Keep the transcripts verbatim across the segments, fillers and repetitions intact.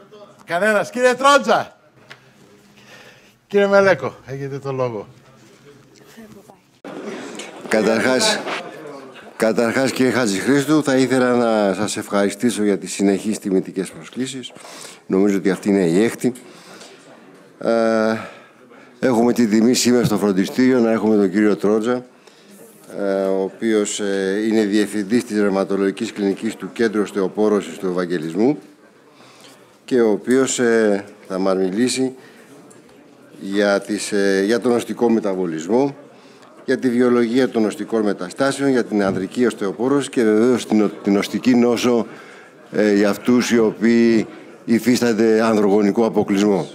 Κανένας. Κύριε Τρότζα. Κύριε Μελέκο, έχετε το λόγο. Καταρχάς, καταρχάς κύριε Χατζηχρήστου, θα ήθελα να σας ευχαριστήσω για τις συνεχείς τιμητικές προσκλήσεις. Νομίζω ότι αυτή είναι η έκτη. Ε, έχουμε την τιμή σήμερα στο φροντιστήριο να έχουμε τον κύριο Τρότζα, ε, ο οποίος ε, είναι διευθυντής της Ρευματολογικής Κλινικής του Κέντρου Οστεοπόρωσης του Ευαγγελισμού και ο οποίος ε, θα μας μιλήσει για, τις, ε, για τον οστικό μεταβολισμό, για τη βιολογία των οστικών μεταστάσεων, για την ανδρική οστεοπόρωση και βεβαίως την, την οστική νόσο ε, για αυτούς οι οποίοι υφίστανται ανδρογονικό αποκλεισμό.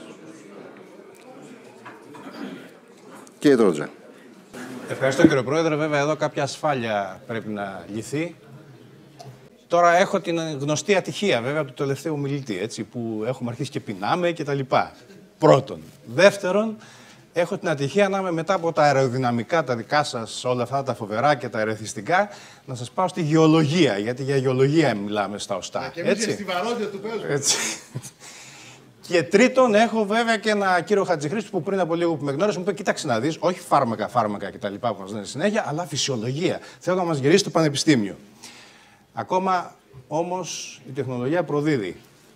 Κύριε Τρότζα. Ευχαριστώ κύριε Πρόεδρε. Βέβαια εδώ κάποια ασφάλεια πρέπει να λυθεί. Τώρα έχω την γνωστή ατυχία βέβαια του τελευταίου μιλητή, έτσι, που έχουμε αρχίσει και πεινάμε και τα λοιπά. Πρώτον. Δεύτερον, έχω την ατυχία να είμαι μετά από τα αεροδυναμικά, τα δικά σας, όλα αυτά τα φοβερά και τα αερεθιστικά, να σας πάω στη γεωλογία, γιατί για γεωλογία μιλάμε στα οστά. Και εμείς και στη βαρόντια του παίζουμε. Έτσι. Και τρίτον, έχω βέβαια και ένα κύριο Χατζηχρήστου που πριν από λίγο που με γνώρισε μου είπε: κοίταξε να δεις, όχι φάρμακα, φάρμακα κτλ. Που μας λένε συνέχεια, αλλά φυσιολογία. Θέλω να μας γυρίσει στο πανεπιστήμιο. Ακόμα όμως η τεχνολογία προδίδει.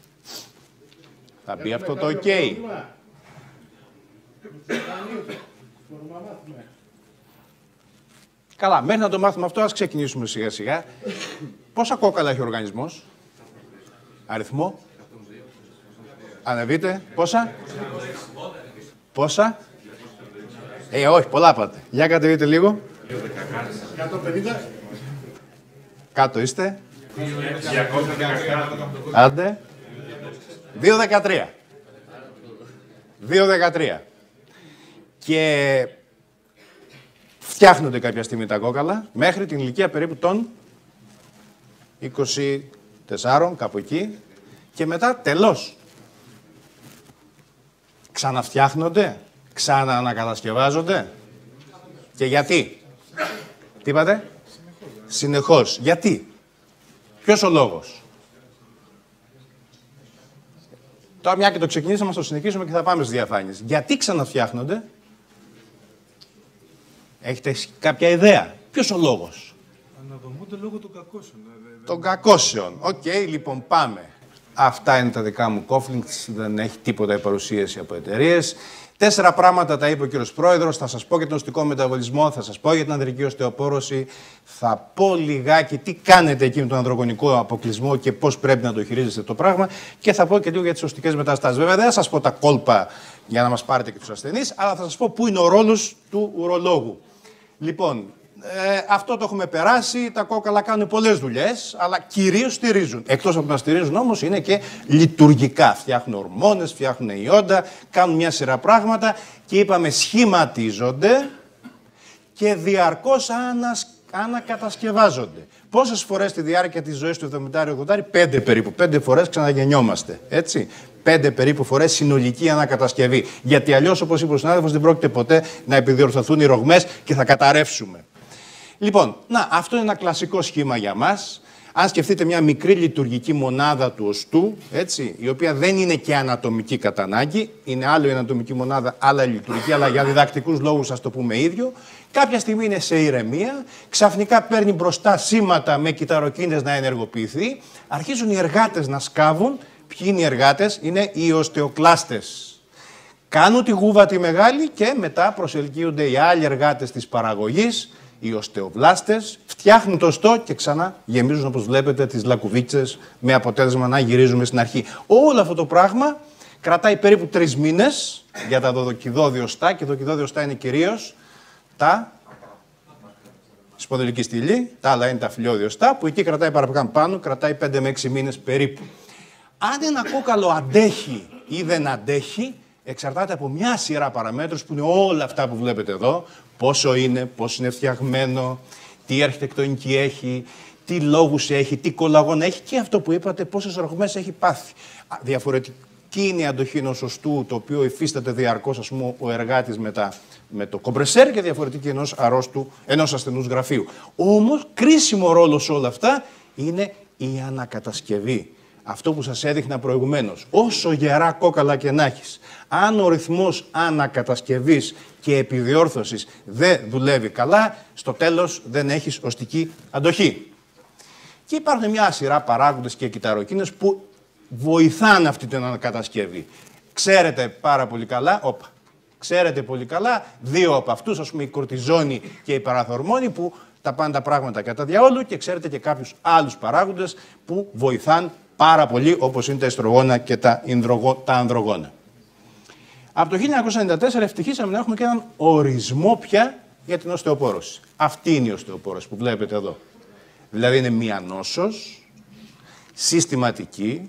Θα μπει αυτό το OK. Καλά, μέχρι να το μάθουμε αυτό, ας ξεκινήσουμε σιγά σιγά. Πόσα κόκαλα έχει ο οργανισμός? Αριθμό? Ανεβείτε. Πόσα? Πόσα? Ε, όχι, πολλά πάτε. Για κατεβείτε λίγο. εκατόν πενήντα. Κάτω είστε. Άντε. δύο δεκατρία. δύο δεκατρία. Και φτιάχνονται κάποια στιγμή τα κόκαλα μέχρι την ηλικία περίπου των είκοσι τεσσάρων, κάπου εκεί. Και μετά τελώς. Ξαναφτιάχνονται, ξαναανακατασκευάζονται. Και γιατί? Τι είπατε? Συνεχώς. Συνεχώς. Γιατί? Ποιος ο λόγος? Τώρα μια και το ξεκινήσαμε, θα το συνεχίσουμε και θα πάμε στις διαφάνειες. Γιατί ξαναφτιάχνονται? Έχετε κάποια ιδέα? Ποιος ο λόγος? Αναδομούνται λόγω των κακώσεων. Των κακώσεων. Οκ, okay, λοιπόν πάμε. Αυτά είναι τα δικά μου κόφλινγκς, δεν έχει τίποτα η παρουσίαση από εταιρείες. Τέσσερα πράγματα τα είπε ο κύριος Πρόεδρος. Θα σας πω για τον οστικό μεταβολισμό, θα σας πω για την ανδρική οστεοπόρωση, θα πω λιγάκι τι κάνετε εκεί με τον ανδρογονικό αποκλεισμό και πώς πρέπει να το χειρίζεστε το πράγμα και θα πω και λίγο για τις οστικές μεταστάσεις. Βέβαια δεν θα σας πω τα κόλπα για να μας πάρετε και τους ασθενείς, αλλά θα σας πω πού είναι ο ρόλος του ουρολόγου. Λοιπόν, Ε, αυτό το έχουμε περάσει, τα κόκαλα κάνουν πολλές δουλειές, αλλά κυρίως στηρίζουν. Εκτός από να στηρίζουν όμως είναι και λειτουργικά. Φτιάχνουν ορμόνες, φτιάχνουν ιόντα, κάνουν μια σειρά πράγματα και είπαμε σχηματίζονται και διαρκώς ανας, ανακατασκευάζονται. Πόσες φορές στη διάρκεια της ζωής του εβδομήντα ογδόντα, πέντε περίπου, πέντε φορές ξαναγεννιόμαστε, έτσι. Πέντε περίπου φορές συνολική ανακατασκευή. Γιατί αλλιώς, όπως είπε ο συνάδελφος, δεν πρόκειται ποτέ να επιδιορθωθούν οι ρογμές και θα καταρρεύσουμε. Λοιπόν, να, αυτό είναι ένα κλασικό σχήμα για μας. Αν σκεφτείτε μια μικρή λειτουργική μονάδα του οστού, έτσι, η οποία δεν είναι και ανατομική κατά ανάγκη, είναι άλλο η ανατομική μονάδα, άλλα η λειτουργική, αλλά για διδακτικούς λόγους ας το πούμε ίδιο, κάποια στιγμή είναι σε ηρεμία, ξαφνικά παίρνει μπροστά σήματα με κυταροκίνητες να ενεργοποιηθεί, αρχίζουν οι εργάτες να σκάβουν. Ποιοι είναι οι εργάτες? Είναι οι οστεοκλάστες. Κάνουν τη γούβα τη μεγάλη και μετά προσελκύονται οι άλλοι εργάτες της παραγωγής, οι οστεοβλάστες, φτιάχνουν το οστό και ξανά γεμίζουν, όπως βλέπετε, τις λακκουβίτσες με αποτέλεσμα να γυρίζουμε στην αρχή. Όλο αυτό το πράγμα κρατάει περίπου τρεις μήνες για τα δοδοκιδώδη οστά και δοδοκιδώδη οστά είναι κυρίως τα σπονδυλική στήλη, τα άλλα είναι τα φιλιώδη οστά που εκεί κρατάει παραπάνω πάνω, κρατάει πέντε με έξι μήνες περίπου. Αν ένα κόκαλο αντέχει ή δεν αντέχει, εξαρτάται από μια σειρά παραμέτρους που είναι όλα αυτά που βλέπετε εδώ. Πόσο είναι, πώς είναι φτιαγμένο, τι αρχιτεκτονική έχει, τι λόγους έχει, τι κολαγόν έχει και αυτό που είπατε, πόσες ρογμές έχει πάθει. Διαφορετική είναι η αντοχή ενός οστού, το οποίο υφίσταται διαρκώς, ας πούμε, ο εργάτης με, τα, με το κομπρεσέρ και διαφορετική ενός αρρώστου, ενός ασθενούς γραφείου. Όμως, κρίσιμο ρόλο σε όλα αυτά είναι η ανακατασκευή. αυτό που σας έδειχνα προηγουμένως. Όσο γερά κόκαλα και να έχεις, αν ο ρυθμός ανακατασκευής και επιδιόρθωσης δεν δουλεύει καλά, στο τέλος δεν έχεις οστική αντοχή. Και υπάρχουν μια σειρά παράγοντες και κυταροκίνες που βοηθάνε αυτή την ανακατασκευή. Ξέρετε πάρα πολύ καλά, όπα, ξέρετε πολύ καλά, δύο από αυτούς, ας πούμε η κορτιζόνη και η παραθορμόνη, που τα πάνε τα πράγματα κατά διαόλου, και ξέρετε και κάποιους άλλους παράγοντες που βοηθάν πάρα πολύ, όπως είναι τα εστρογόνα και τα, ινδρογο, τα ανδρογόνα. Από το χίλια εννιακόσια ενενήντα τέσσερα ευτυχήσαμε να έχουμε και έναν ορισμό πια για την οστεοπόρωση. Αυτή είναι η οστεοπόρωση που βλέπετε εδώ. Δηλαδή είναι μία νόσος, συστηματική,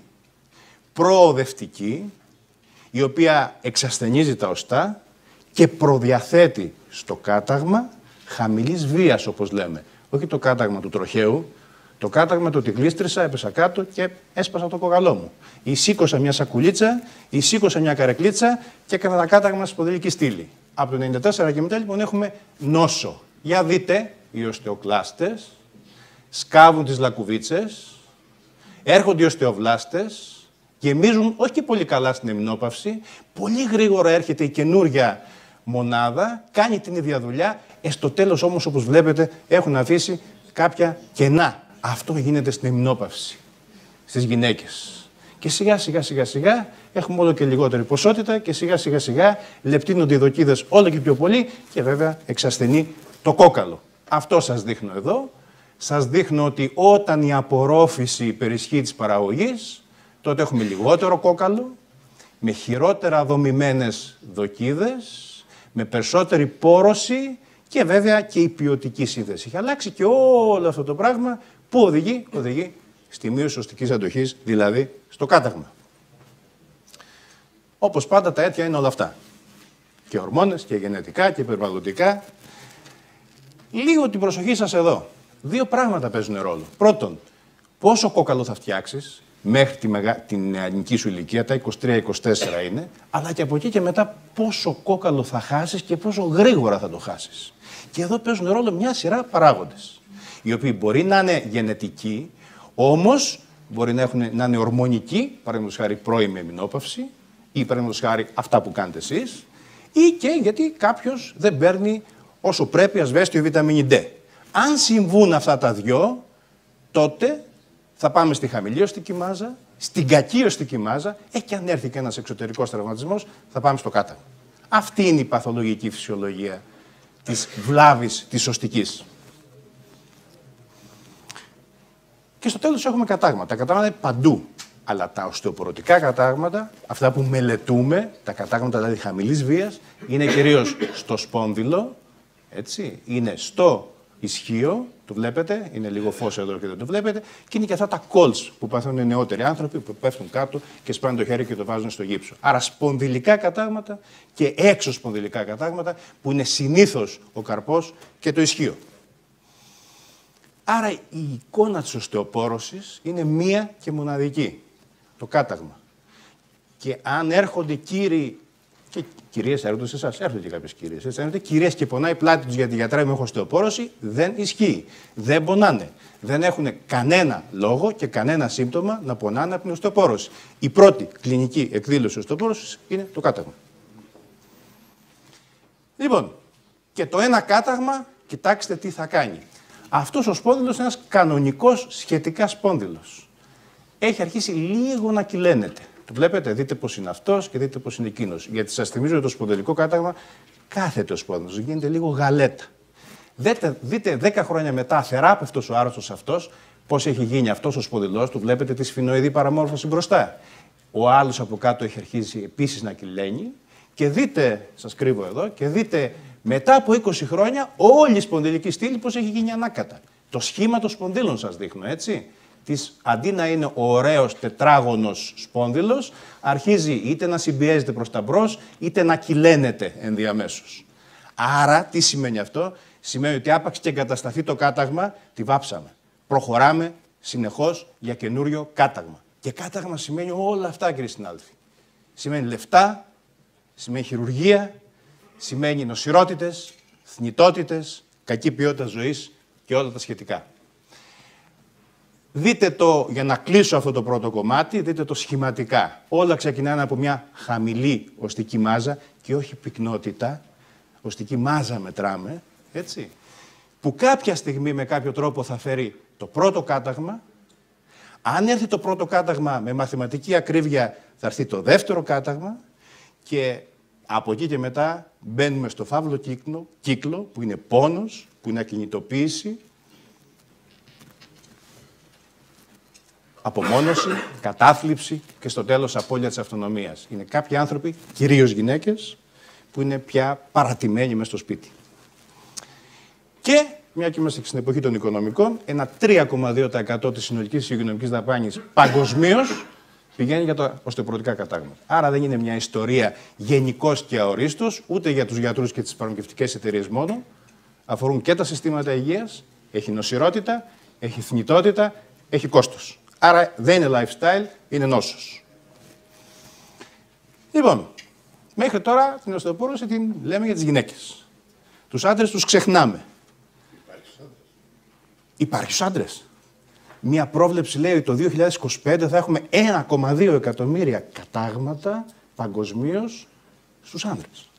προοδευτική, η οποία εξασθενίζει τα οστά και προδιαθέτει στο κάταγμα χαμηλής βίας, όπως λέμε. Όχι το κάταγμα του τροχαίου, το κάταγμα το ότι γλίστρισα, έπεσα κάτω και έσπασα το κοκαλό μου. Ή σήκωσα μια σακουλίτσα, ή σήκωσα μια καρεκλίτσα και έκανα τα κάταγμα στη σπονδυλική στήλη. Από το ενενήντα τέσσερα και μετά λοιπόν έχουμε νόσο. Για δείτε, οι οστεοκλάστες σκάβουν τις λακκουβίτσες, έρχονται οι οστεοβλάστες, γεμίζουν όχι και πολύ καλά στην εμεινόπαυση, πολύ γρήγορα έρχεται η καινούρια μονάδα, κάνει την ίδια δουλειά, ε, στο τέλος όμως, όπως βλέπετε, έχουν αφήσει κάποια κενά. Αυτό γίνεται στην εμεινόπαυση, στις γυναίκες. Και σιγά σιγά σιγά σιγά έχουμε όλο και λιγότερη ποσότητα και σιγά σιγά σιγά λεπτύνονται οι δοκίδες όλο και πιο πολύ και βέβαια εξασθενεί το κόκαλο. Αυτό σας δείχνω εδώ. Σας δείχνω ότι όταν η απορρόφηση υπερισχύει της παραγωγής, τότε έχουμε λιγότερο κόκαλο, με χειρότερα δομημένες δοκίδες, με περισσότερη πόρωση και βέβαια και η ποιοτική σύνθεση. Έχει αλλάξει και όλο αυτό το πράγμα που οδηγεί, οδηγεί στη μείωση οστικής αντοχής, δηλαδή στο κάταγμα. Όπως πάντα τα αίτια είναι όλα αυτά. Και ορμόνες και γενετικά και περιβαλλοντικά. Λίγο την προσοχή σας εδώ. Δύο πράγματα παίζουν ρόλο. Πρώτον, πόσο κόκαλο θα φτιάξεις μέχρι τη μεγα... την νεανική σου ηλικία, τα είκοσι τρία είκοσι τέσσερα είναι, αλλά και από εκεί και μετά πόσο κόκαλο θα χάσεις και πόσο γρήγορα θα το χάσεις. Και εδώ παίζουν ρόλο μια σειρά παράγοντες, οι οποίοι μπορεί να είναι γενετικοί, όμως μπορεί να, έχουν, να είναι ορμονικοί, παραδείγματος χάρη πρώιμη εμεινόπαυση, ή παραδείγματος χάρη αυτά που κάνετε εσείς, ή και γιατί κάποιος δεν παίρνει όσο πρέπει ασβέστιο βιταμίνη D. Αν συμβούν αυτά τα δυο, τότε θα πάμε στη χαμηλή οστική μάζα, στην κακή οστική μάζα, ε, και αν έρθει και ένας εξωτερικός τραυματισμός, θα πάμε στο κάταγμα. Αυτή είναι η παθολογική φυσιολογία της βλάβης της οστικής. Και στο τέλος έχουμε κατάγματα. Τα κατάγματα είναι παντού. Αλλά τα οστεοπορωτικά κατάγματα, αυτά που μελετούμε, τα κατάγματα δηλαδή χαμηλής βίας, είναι κυρίως στο σπόνδυλο, έτσι, είναι στο ισχύο, το βλέπετε, είναι λίγο φως εδώ και δεν το βλέπετε, και είναι και αυτά τα colts που παθαίνουν οι νεότεροι άνθρωποι που πέφτουν κάτω και σπάνε το χέρι και το βάζουν στο γύψο. Άρα σπονδυλικά κατάγματα και έξω σπονδυλικά κατάγματα που είναι συνήθως ο καρπός και το ισχύο. Άρα η εικόνα της οστεοπόρωσης είναι μία και μοναδική, το κάταγμα. Και αν έρχονται κύριοι, και κυρίες έρχονται σε εσάς, έρχονται και κάποιες κυρίες, έτσι, έρχονται κυρίες και πονάει η πλάτη τους γιατί γιατρά μου έχω οστεοπόρωση, δεν ισχύει. Δεν πονάνε. Δεν έχουν κανένα λόγο και κανένα σύμπτωμα να πονάνε από την οστεοπόρωση. Η πρώτη κλινική εκδήλωση οστεοπόρωσης είναι το κάταγμα. Λοιπόν, και το ένα κάταγμα, κοιτάξτε τι θα κάνει. Αυτός ο σπόνδυλος είναι ένας κανονικός σχετικά σπόνδυλος. Έχει αρχίσει λίγο να κυλαίνεται. Το βλέπετε, δείτε πώς είναι αυτός και δείτε πώς είναι εκείνος. Γιατί σας θυμίζω ότι το σπονδυλικό κάταγμα κάθεται ο σπόνδυλος, γίνεται λίγο γαλέτα. Δείτε, δείτε δέκα χρόνια μετά, θεράπευτος ο άρρωστος αυτός, πώς έχει γίνει αυτός ο σπονδυλός του, βλέπετε τη σφινοειδή παραμόρφωση μπροστά. Ο άλλος από κάτω έχει αρχίσει επίσης να κυλαίνει. Και δείτε, σας κρύβω εδώ, και δείτε μετά από είκοσι χρόνια όλη η σπονδυλική στήλη πώς έχει γίνει ανάκατα. Το σχήμα των σπονδύλων σας δείχνω, έτσι. Της, αντί να είναι ωραίος τετράγωνος σπόνδυλος, αρχίζει είτε να συμπιέζεται προς τα μπρος, είτε να κυλαίνεται ενδιαμέσως. Άρα, τι σημαίνει αυτό? Σημαίνει ότι άπαξ και εγκατασταθεί το κάταγμα, τη βάψαμε. Προχωράμε συνεχώς για καινούριο κάταγμα. Και κάταγμα σημαίνει όλα αυτά, κύριε συνάδελφοι. Σημαίνει λεφτά, σημαίνει χειρουργία, σημαίνει νοσηρότητες, θνητότητες, κακή ποιότητα ζωής και όλα τα σχετικά. Δείτε το, για να κλείσω αυτό το πρώτο κομμάτι, δείτε το σχηματικά. Όλα ξεκινάνε από μια χαμηλή οστική μάζα και όχι πυκνότητα. Οστική μάζα μετράμε, έτσι. Που κάποια στιγμή με κάποιο τρόπο θα φέρει το πρώτο κάταγμα. Αν έρθει το πρώτο κάταγμα με μαθηματική ακρίβεια, θα έρθει το δεύτερο κάταγμα και από εκεί και μετά μπαίνουμε στο φαύλο κύκλο, κύκλο που είναι πόνος, που είναι ακινητοποίηση, απομόνωση, κατάθλιψη και στο τέλος απώλεια της αυτονομίας. Είναι κάποιοι άνθρωποι, κυρίως γυναίκες, που είναι πια παρατημένοι μες στο σπίτι. Και, μια και είμαστε στην εποχή των οικονομικών, ένα τρία κόμμα δύο τοις εκατό της συνολικής υγειονομικής δαπάνης παγκοσμίως πηγαίνει για τα οστεοπορωτικά κατάγματα. Άρα δεν είναι μια ιστορία γενικώς και αορίστως, ούτε για τους γιατρούς και τις φαρμακευτικές εταιρείες μόνο. Αφορούν και τα συστήματα υγείας, έχει νοσηρότητα, έχει θνητότητα, έχει κόστος. Άρα δεν είναι lifestyle, είναι νόσος. Λοιπόν, μέχρι τώρα την οστεοπόρωση την λέμε για τις γυναίκες. Τους άντρες τους ξεχνάμε. Υπάρχει στους άντρες. Μία πρόβλεψη λέει ότι το δύο χιλιάδες είκοσι πέντε θα έχουμε ένα κόμμα δύο εκατομμύρια κατάγματα παγκοσμίως στους άντρες.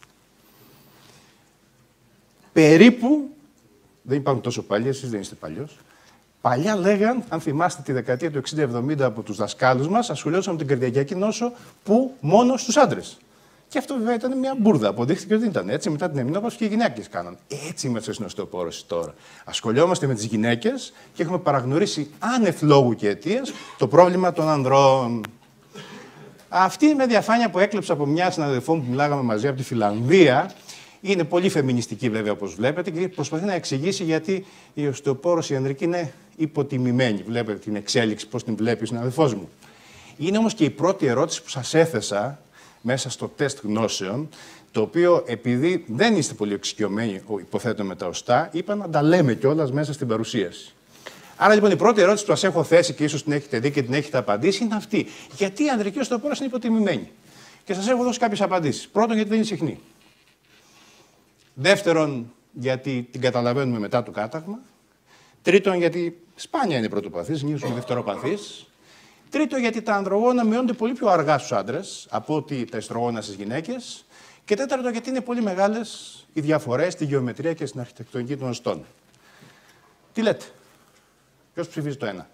Περίπου, δεν υπάρχουν τόσο παλιοί, εσείς δεν είστε παλιός, παλιά λέγαν, αν θυμάστε τη δεκαετία του εξήντα εβδομήντα από τους δασκάλους μας, ασχολιόντουσαν με την καρδιακή νόσο που μόνο στους άντρες. Και αυτό βέβαια ήταν μια μπουρδα. Αποδείχθηκε ότι δεν ήταν έτσι. Μετά την εμεινόπαυση και οι γυναίκες κάναν. Έτσι είμαστε στην οστεοπόρωση τώρα. Ασχολιόμαστε με τις γυναίκες και έχουμε παραγνωρίσει άνευ λόγου και αιτίας το πρόβλημα των ανδρών. Αυτή είναι μια διαφάνεια που έκλεψα από μια συναδελφό μου που μιλάγαμε μαζί από τη Φιλανδία. Είναι πολύ φεμινιστική βέβαια όπως βλέπετε και προσπαθεί να εξηγήσει γιατί η οστεοπόρωση ανδρική είναι υποτιμημένη. Βλέπετε την εξέλιξη, πώς την βλέπει ο συναδελφός μου. Είναι όμως και η πρώτη ερώτηση που σας έθεσα μέσα στο τεστ γνώσεων, το οποίο επειδή δεν είστε πολύ εξοικειωμένοι, υποθέτω με τα οστά, είπα να τα λέμε κιόλας μέσα στην παρουσίαση. Άρα λοιπόν η πρώτη ερώτηση που σας έχω θέσει και ίσως την έχετε δει και την έχετε απαντήσει είναι αυτή. Γιατί η ανδρική οστεοπόρωση είναι υποτιμημένη. Και σας έχω δώσει κάποιες απαντήσεις. Πρώτον, γιατί δεν είναι συχνή. Δεύτερον, γιατί την καταλαβαίνουμε μετά το κάταγμα. Τρίτον, γιατί σπάνια είναι πρωτοπαθής, συνήθως είναι δευτεροπαθής. Τρίτο, γιατί τα ανδρογόνα μειώνονται πολύ πιο αργά στους άντρες από ότι τα εστρογόνα στις γυναίκες. Και τέταρτο, γιατί είναι πολύ μεγάλες οι διαφορές στη γεωμετρία και στην αρχιτεκτονική των οστών. Τι λέτε, ποιος ψηφίζει το ένα?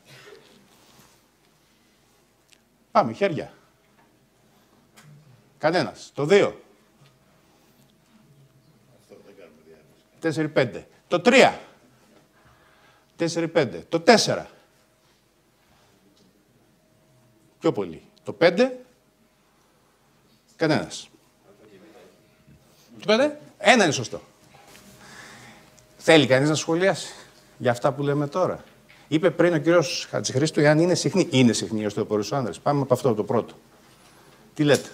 Πάμε, χέρια. Κανένας. Το δύο. Τέσσερι πέντε. Το τρία. Τέσσερι πέντε. Το τέσσερα. Πιο πολύ. Το πέντε. Κανένας. Το πέντε. Ένα είναι σωστό. Θέλει κανείς να σχολιάσει για αυτά που λέμε τώρα? Είπε πριν ο κύριος Χατζηχρήστου εάν είναι συχνή. Είναι συχνή η οστεοπόρωση στους άνδρες. Πάμε από αυτό το πρώτο. Τι λέτε?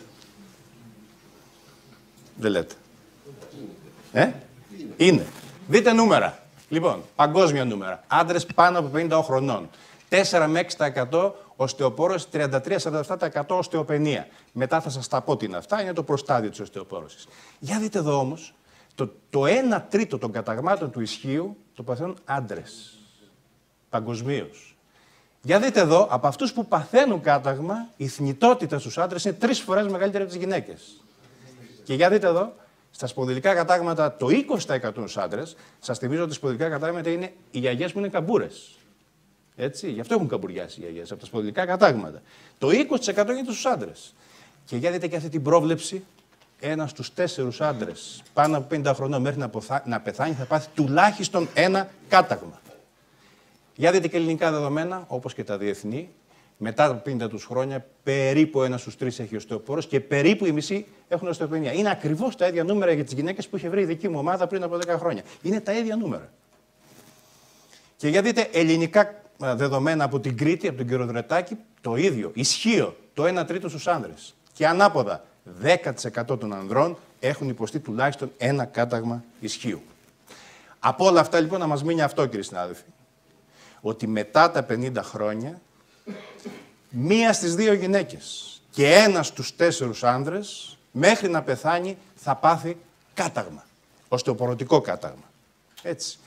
Δεν λέτε. Ε? Είναι. Δείτε νούμερα. Λοιπόν, παγκόσμια νούμερα. Άντρες πάνω από πενήντα χρονών. τέσσερα με έξι τοις εκατό οστεοπόρωση, τριάντα τρία με σαράντα επτά τοις εκατό οστεοπενία. Μετά θα σας τα πω τι είναι αυτά, είναι το προστάδιο της οστεοπόρωσης. Για δείτε εδώ όμως, το, το ένα τρίτο των καταγμάτων του ισχύου το παθαίνουν άντρες. Παγκοσμίως. Για δείτε εδώ, από αυτούς που παθαίνουν κάταγμα, η θνητότητα στους άντρες είναι τρεις φορές μεγαλύτερη από τις γυναίκες. Και για δείτε εδώ, στα σπονδυλικά κατάγματα το είκοσι τοις εκατό στους άντρες, σας θυμίζω ότι τα σπονδυλικά κατάγματα είναι οι γιαγιές που είναι καμπούρες. Έτσι, γι' αυτό έχουν καμπουριάσει οι γιαγιές, από τα σπονδυλικά κατάγματα. Το είκοσι τοις εκατό γίνεται στους άντρες. Και για δείτε και αυτή την πρόβλεψη, ένας στους τέσσερους άντρες πάνω από πενήντα χρονών μέχρι να, ποθά, να πεθάνει θα πάθει τουλάχιστον ένα κάταγμα. Για δείτε και ελληνικά δεδομένα, όπως και τα διεθνή, μετά από πενήντα τους χρόνια, περίπου ένας στους τρεις έχει οστεοπόρωση και περίπου οι μισοί έχουν οστεοπενία. Είναι ακριβώς τα ίδια νούμερα για τις γυναίκες που είχε βρει η δική μου ομάδα πριν από δέκα χρόνια. Είναι τα ίδια νούμερα. Και για δείτε ελληνικά δεδομένα από την Κρήτη, από τον κύριο Δρετάκη, το ίδιο, ισχύο, το ένα τρίτο στους άνδρες. Και ανάποδα, δέκα τοις εκατό των ανδρών έχουν υποστεί τουλάχιστον ένα κάταγμα ισχύου. Από όλα αυτά λοιπόν να μας μείνει αυτό, κύριοι συνάδελφοι, ότι μετά τα πενήντα χρόνια, μία στις δύο γυναίκες και ένας στους τέσσερους άνδρες, μέχρι να πεθάνει, θα πάθει κάταγμα, οστεοπορωτικό κάταγμα. Έτσι.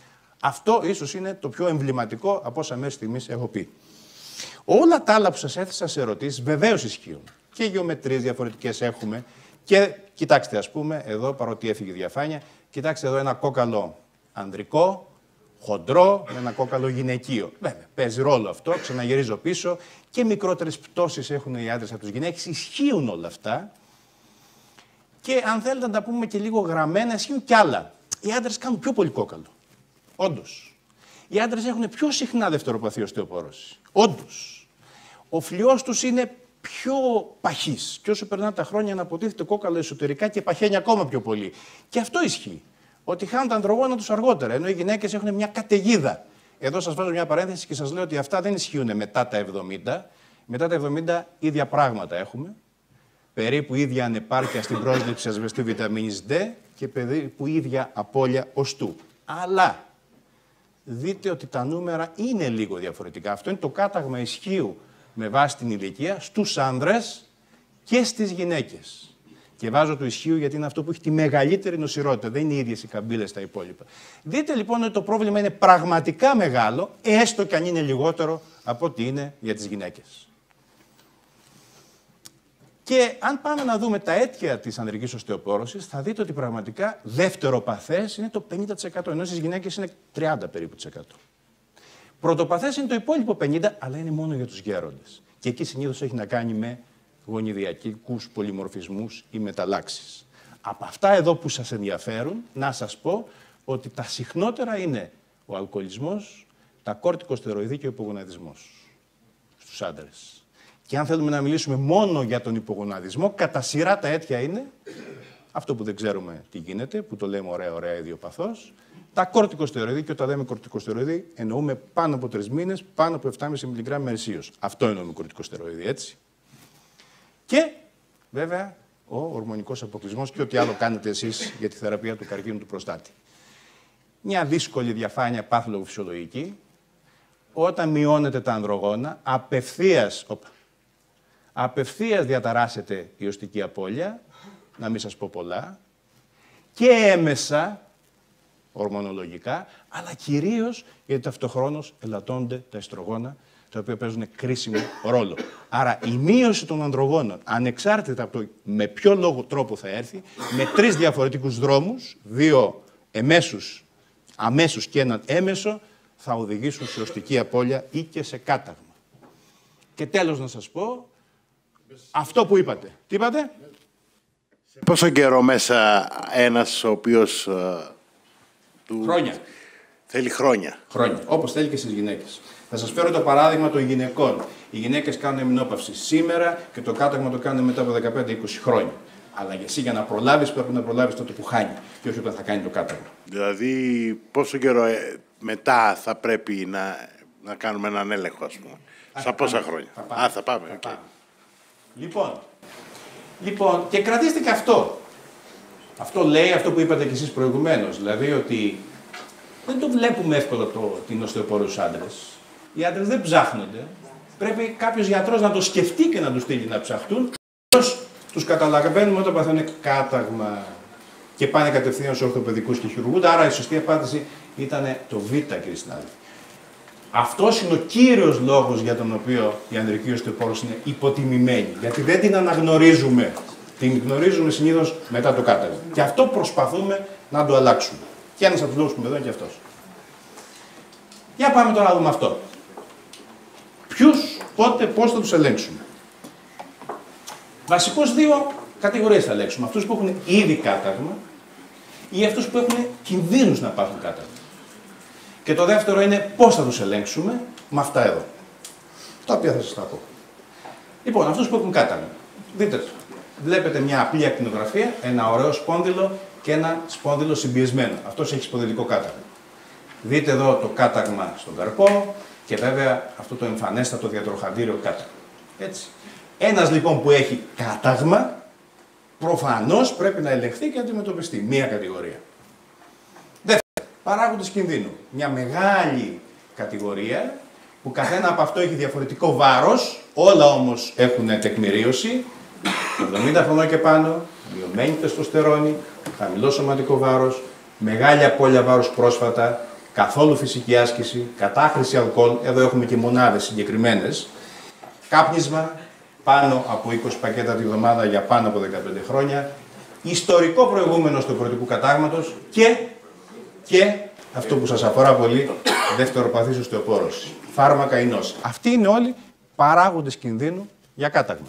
Αυτό ίσως είναι το πιο εμβληματικό από όσα μέχρι στιγμής έχω πει. Όλα τα άλλα που σας έθεσα σε ερωτήσεις βεβαίως ισχύουν. Και γεωμετρίες διαφορετικές έχουμε. Και κοιτάξτε, ας πούμε, εδώ, παρότι έφυγε η διαφάνεια, κοιτάξτε εδώ ένα κόκαλο ανδρικό, χοντρό, με ένα κόκαλο γυναικείο. Βέβαια, παίζει ρόλο αυτό, ξαναγυρίζω πίσω. Και μικρότερες πτώσεις έχουν οι άντρες από τους γυναίκες. Ισχύουν όλα αυτά. Και αν θέλετε να τα πούμε και λίγο γραμμένα, ισχύουν κι άλλα. Οι άντρες κάνουν πιο πολύ κόκαλο. Όντως. Οι άντρες έχουν πιο συχνά δευτεροπαθή οστεοπόρωση. Όντως. Ο φλοιός τους είναι πιο παχής. Και όσο περνάνε τα χρόνια αναποτίθεται κόκαλο εσωτερικά και παχαίνει ακόμα πιο πολύ. Και αυτό ισχύει. Ότι χάνουν τα ανδρογόνα τους αργότερα. Ενώ οι γυναίκες έχουν μια καταιγίδα. Εδώ σας βάζω μια παρένθεση και σας λέω ότι αυτά δεν ισχύουν μετά τα εβδομήντα. Μετά τα εβδομήντα ίδια πράγματα έχουμε. Περίπου ίδια ανεπάρκεια στην πρόσληψη ασβεστή βιταμίνης D και περίπου ίδια απώλεια οστού. Αλλά δείτε ότι τα νούμερα είναι λίγο διαφορετικά. Αυτό είναι το κάταγμα ισχύου με βάση την ηλικία στους άνδρες και στις γυναίκες. Και βάζω το ισχύου γιατί είναι αυτό που έχει τη μεγαλύτερη νοσηρότητα. Δεν είναι οι ίδιες οι καμπύλες στα υπόλοιπα. Δείτε λοιπόν ότι το πρόβλημα είναι πραγματικά μεγάλο, έστω και αν είναι λιγότερο από ό,τι είναι για τις γυναίκες. Και αν πάμε να δούμε τα αίτια της ανδρικής οστεοπόρωσης, θα δείτε ότι πραγματικά δεύτεροπαθές είναι το πενήντα τοις εκατό, ενώ στις γυναίκες είναι τριάντα περίπου τοις εκατό. Πρωτοπαθές είναι το υπόλοιπο πενήντα τοις εκατό, αλλά είναι μόνο για τους γέροντες. Και εκεί συνήθως έχει να κάνει με γονιδιακούς πολυμορφισμούς ή μεταλλάξεις. Από αυτά εδώ που σας ενδιαφέρουν, να σας πω ότι τα συχνότερα είναι ο αλκοολισμός, τα κόρτικοστεροειδή και ο υπογοναδισμός στους άντρες. Και αν θέλουμε να μιλήσουμε μόνο για τον υπογοναδισμό, κατά σειρά τα αίτια είναι αυτό που δεν ξέρουμε τι γίνεται, που το λέμε ωραία, ωραία, ιδιοπαθώς, τα κόρτικοστεροειδή, και όταν λέμε κόρτικοστεροειδή εννοούμε πάνω από τρεις μήνες, πάνω από επτά κόμμα πέντε μιλιγκράμμ μερσίως. Αυτό εννοούμε κόρτικοστεροειδή, έτσι. Και βέβαια ο ορμονικός αποκλεισμός και ό,τι άλλο κάνετε εσείς για τη θεραπεία του καρκίνου του προστάτη. Μια δύσκολη διαφάνεια παθολογοφυσιολογική. Όταν μειώνετε τα ανδρογόνα, απευθείας, οπα, απευθείας διαταράσσεται η οστική απώλεια, να μην σας πω πολλά, και έμεσα, ορμονολογικά, αλλά κυρίως γιατί ταυτοχρόνως ελαττώνται τα εστρογόνα, τα οποία παίζουν κρίσιμο ρόλο. Άρα η μείωση των ανδρογόνων, ανεξάρτητα από το με ποιο λόγο τρόπο θα έρθει, με τρεις διαφορετικούς δρόμους, δύο εμέσους, αμέσους και έναν έμεσο, θα οδηγήσουν σε οστική απώλεια ή και σε κάταγμα. Και τέλος να σας πω, αυτό που είπατε. Τι είπατε? Σε πόσο καιρό μέσα ένας ο οποίος... Uh, του... Χρόνια. Θέλει χρόνια. Χρόνια. Όπως θέλει και στις γυναίκες. Θα σας φέρω το παράδειγμα των γυναικών. Οι γυναίκες κάνουν εμεινόπαυση σήμερα και το κάταγμα το κάνουν μετά από δεκαπέντε με είκοσι χρόνια. Αλλά για εσύ για να προλάβεις πρέπει να προλάβεις τότε που χάνει και όχι όταν θα κάνει το κάταγμα. Δηλαδή πόσο καιρό ε, μετά θα πρέπει να, να κάνουμε έναν έλεγχο, ας πούμε. Στα πόσα πάμε, χρόνια. Θα πάμε. Α, θα πάμε. Θα okay. πάμε. Λοιπόν, λοιπόν, και κρατήστε και αυτό. Αυτό λέει αυτό που είπατε κι εσείς προηγουμένως. Δηλαδή ότι δεν το βλέπουμε εύκολα το, την οστεοπόρωση στους άντρες. Οι άντρες δεν ψάχνονται. Πρέπει κάποιος γιατρός να το σκεφτεί και να τους στείλει να ψαχτούν. Τους καταλαβαίνουμε όταν παθαίνουν κάταγμα και πάνε κατευθείαν στους ορθοπαιδικούς και χειρουργούνται. Άρα η σωστή απάντηση ήταν το Β, κύριε συνάδελφε. Αυτός είναι ο κύριος λόγος για τον οποίο η ανδρική οστεοπόρωση είναι υποτιμημένη. Γιατί δεν την αναγνωρίζουμε. Την γνωρίζουμε συνήθως μετά το κάταγμα. Και αυτό προσπαθούμε να το αλλάξουμε. Και ένας από τους λόγους που με εδώ είναι και αυτός. Για πάμε τώρα να δούμε αυτό. Ποιους, πότε, πώς θα τους ελέγξουμε. Βασικώς δύο κατηγορίες θα ελέγξουμε. Αυτούς που έχουν ήδη κάταγμα ή αυτούς που έχουν κινδύνους να πάθουν κάταγμα. Και το δεύτερο είναι πώς θα τους ελέγξουμε με αυτά εδώ. Τα οποία θα σας τα πω. Λοιπόν, αυτούς που έχουν κάταγμα. Δείτε, βλέπετε μια απλή ακτινογραφία, ένα ωραίο σπόνδυλο και ένα σπόνδυλο συμπιεσμένο. Αυτός έχει σπονδυλικό κάταγμα. Δείτε εδώ το κάταγμα στον καρπό και βέβαια αυτό το εμφανέστατο διατροχαντήριο κάταγμα. Έτσι. Ένας λοιπόν που έχει κάταγμα, προφανώς πρέπει να ελεγχθεί και να αντιμετωπιστεί. Μία κατηγορία. Δεύτερο, παράγοντες κινδύνου. Μια μεγάλη κατηγορία που καθένα από αυτό έχει διαφορετικό βάρος, όλα όμως έχουν τεκμηρίωση. εβδομήντα χρονών και πάνω, μειωμένη τεστοστερόνη, χαμηλό σωματικό βάρος, μεγάλη απώλεια βάρους πρόσφατα, καθόλου φυσική άσκηση, κατάχρηση αλκοόλ, εδώ έχουμε και μονάδες συγκεκριμένες, κάπνισμα, πάνω από είκοσι πακέτα τη βδομάδα για πάνω από δεκαπέντε χρόνια, ιστορικό προηγούμενο του προαιρετικού κατάγματος και, και αυτό που σας αφορά πολύ, δευτεροπαθής οστεοπόρωση, φάρμακα ή νόση. Αυτοί είναι όλοι παράγοντες κινδύνου για κάταγμα.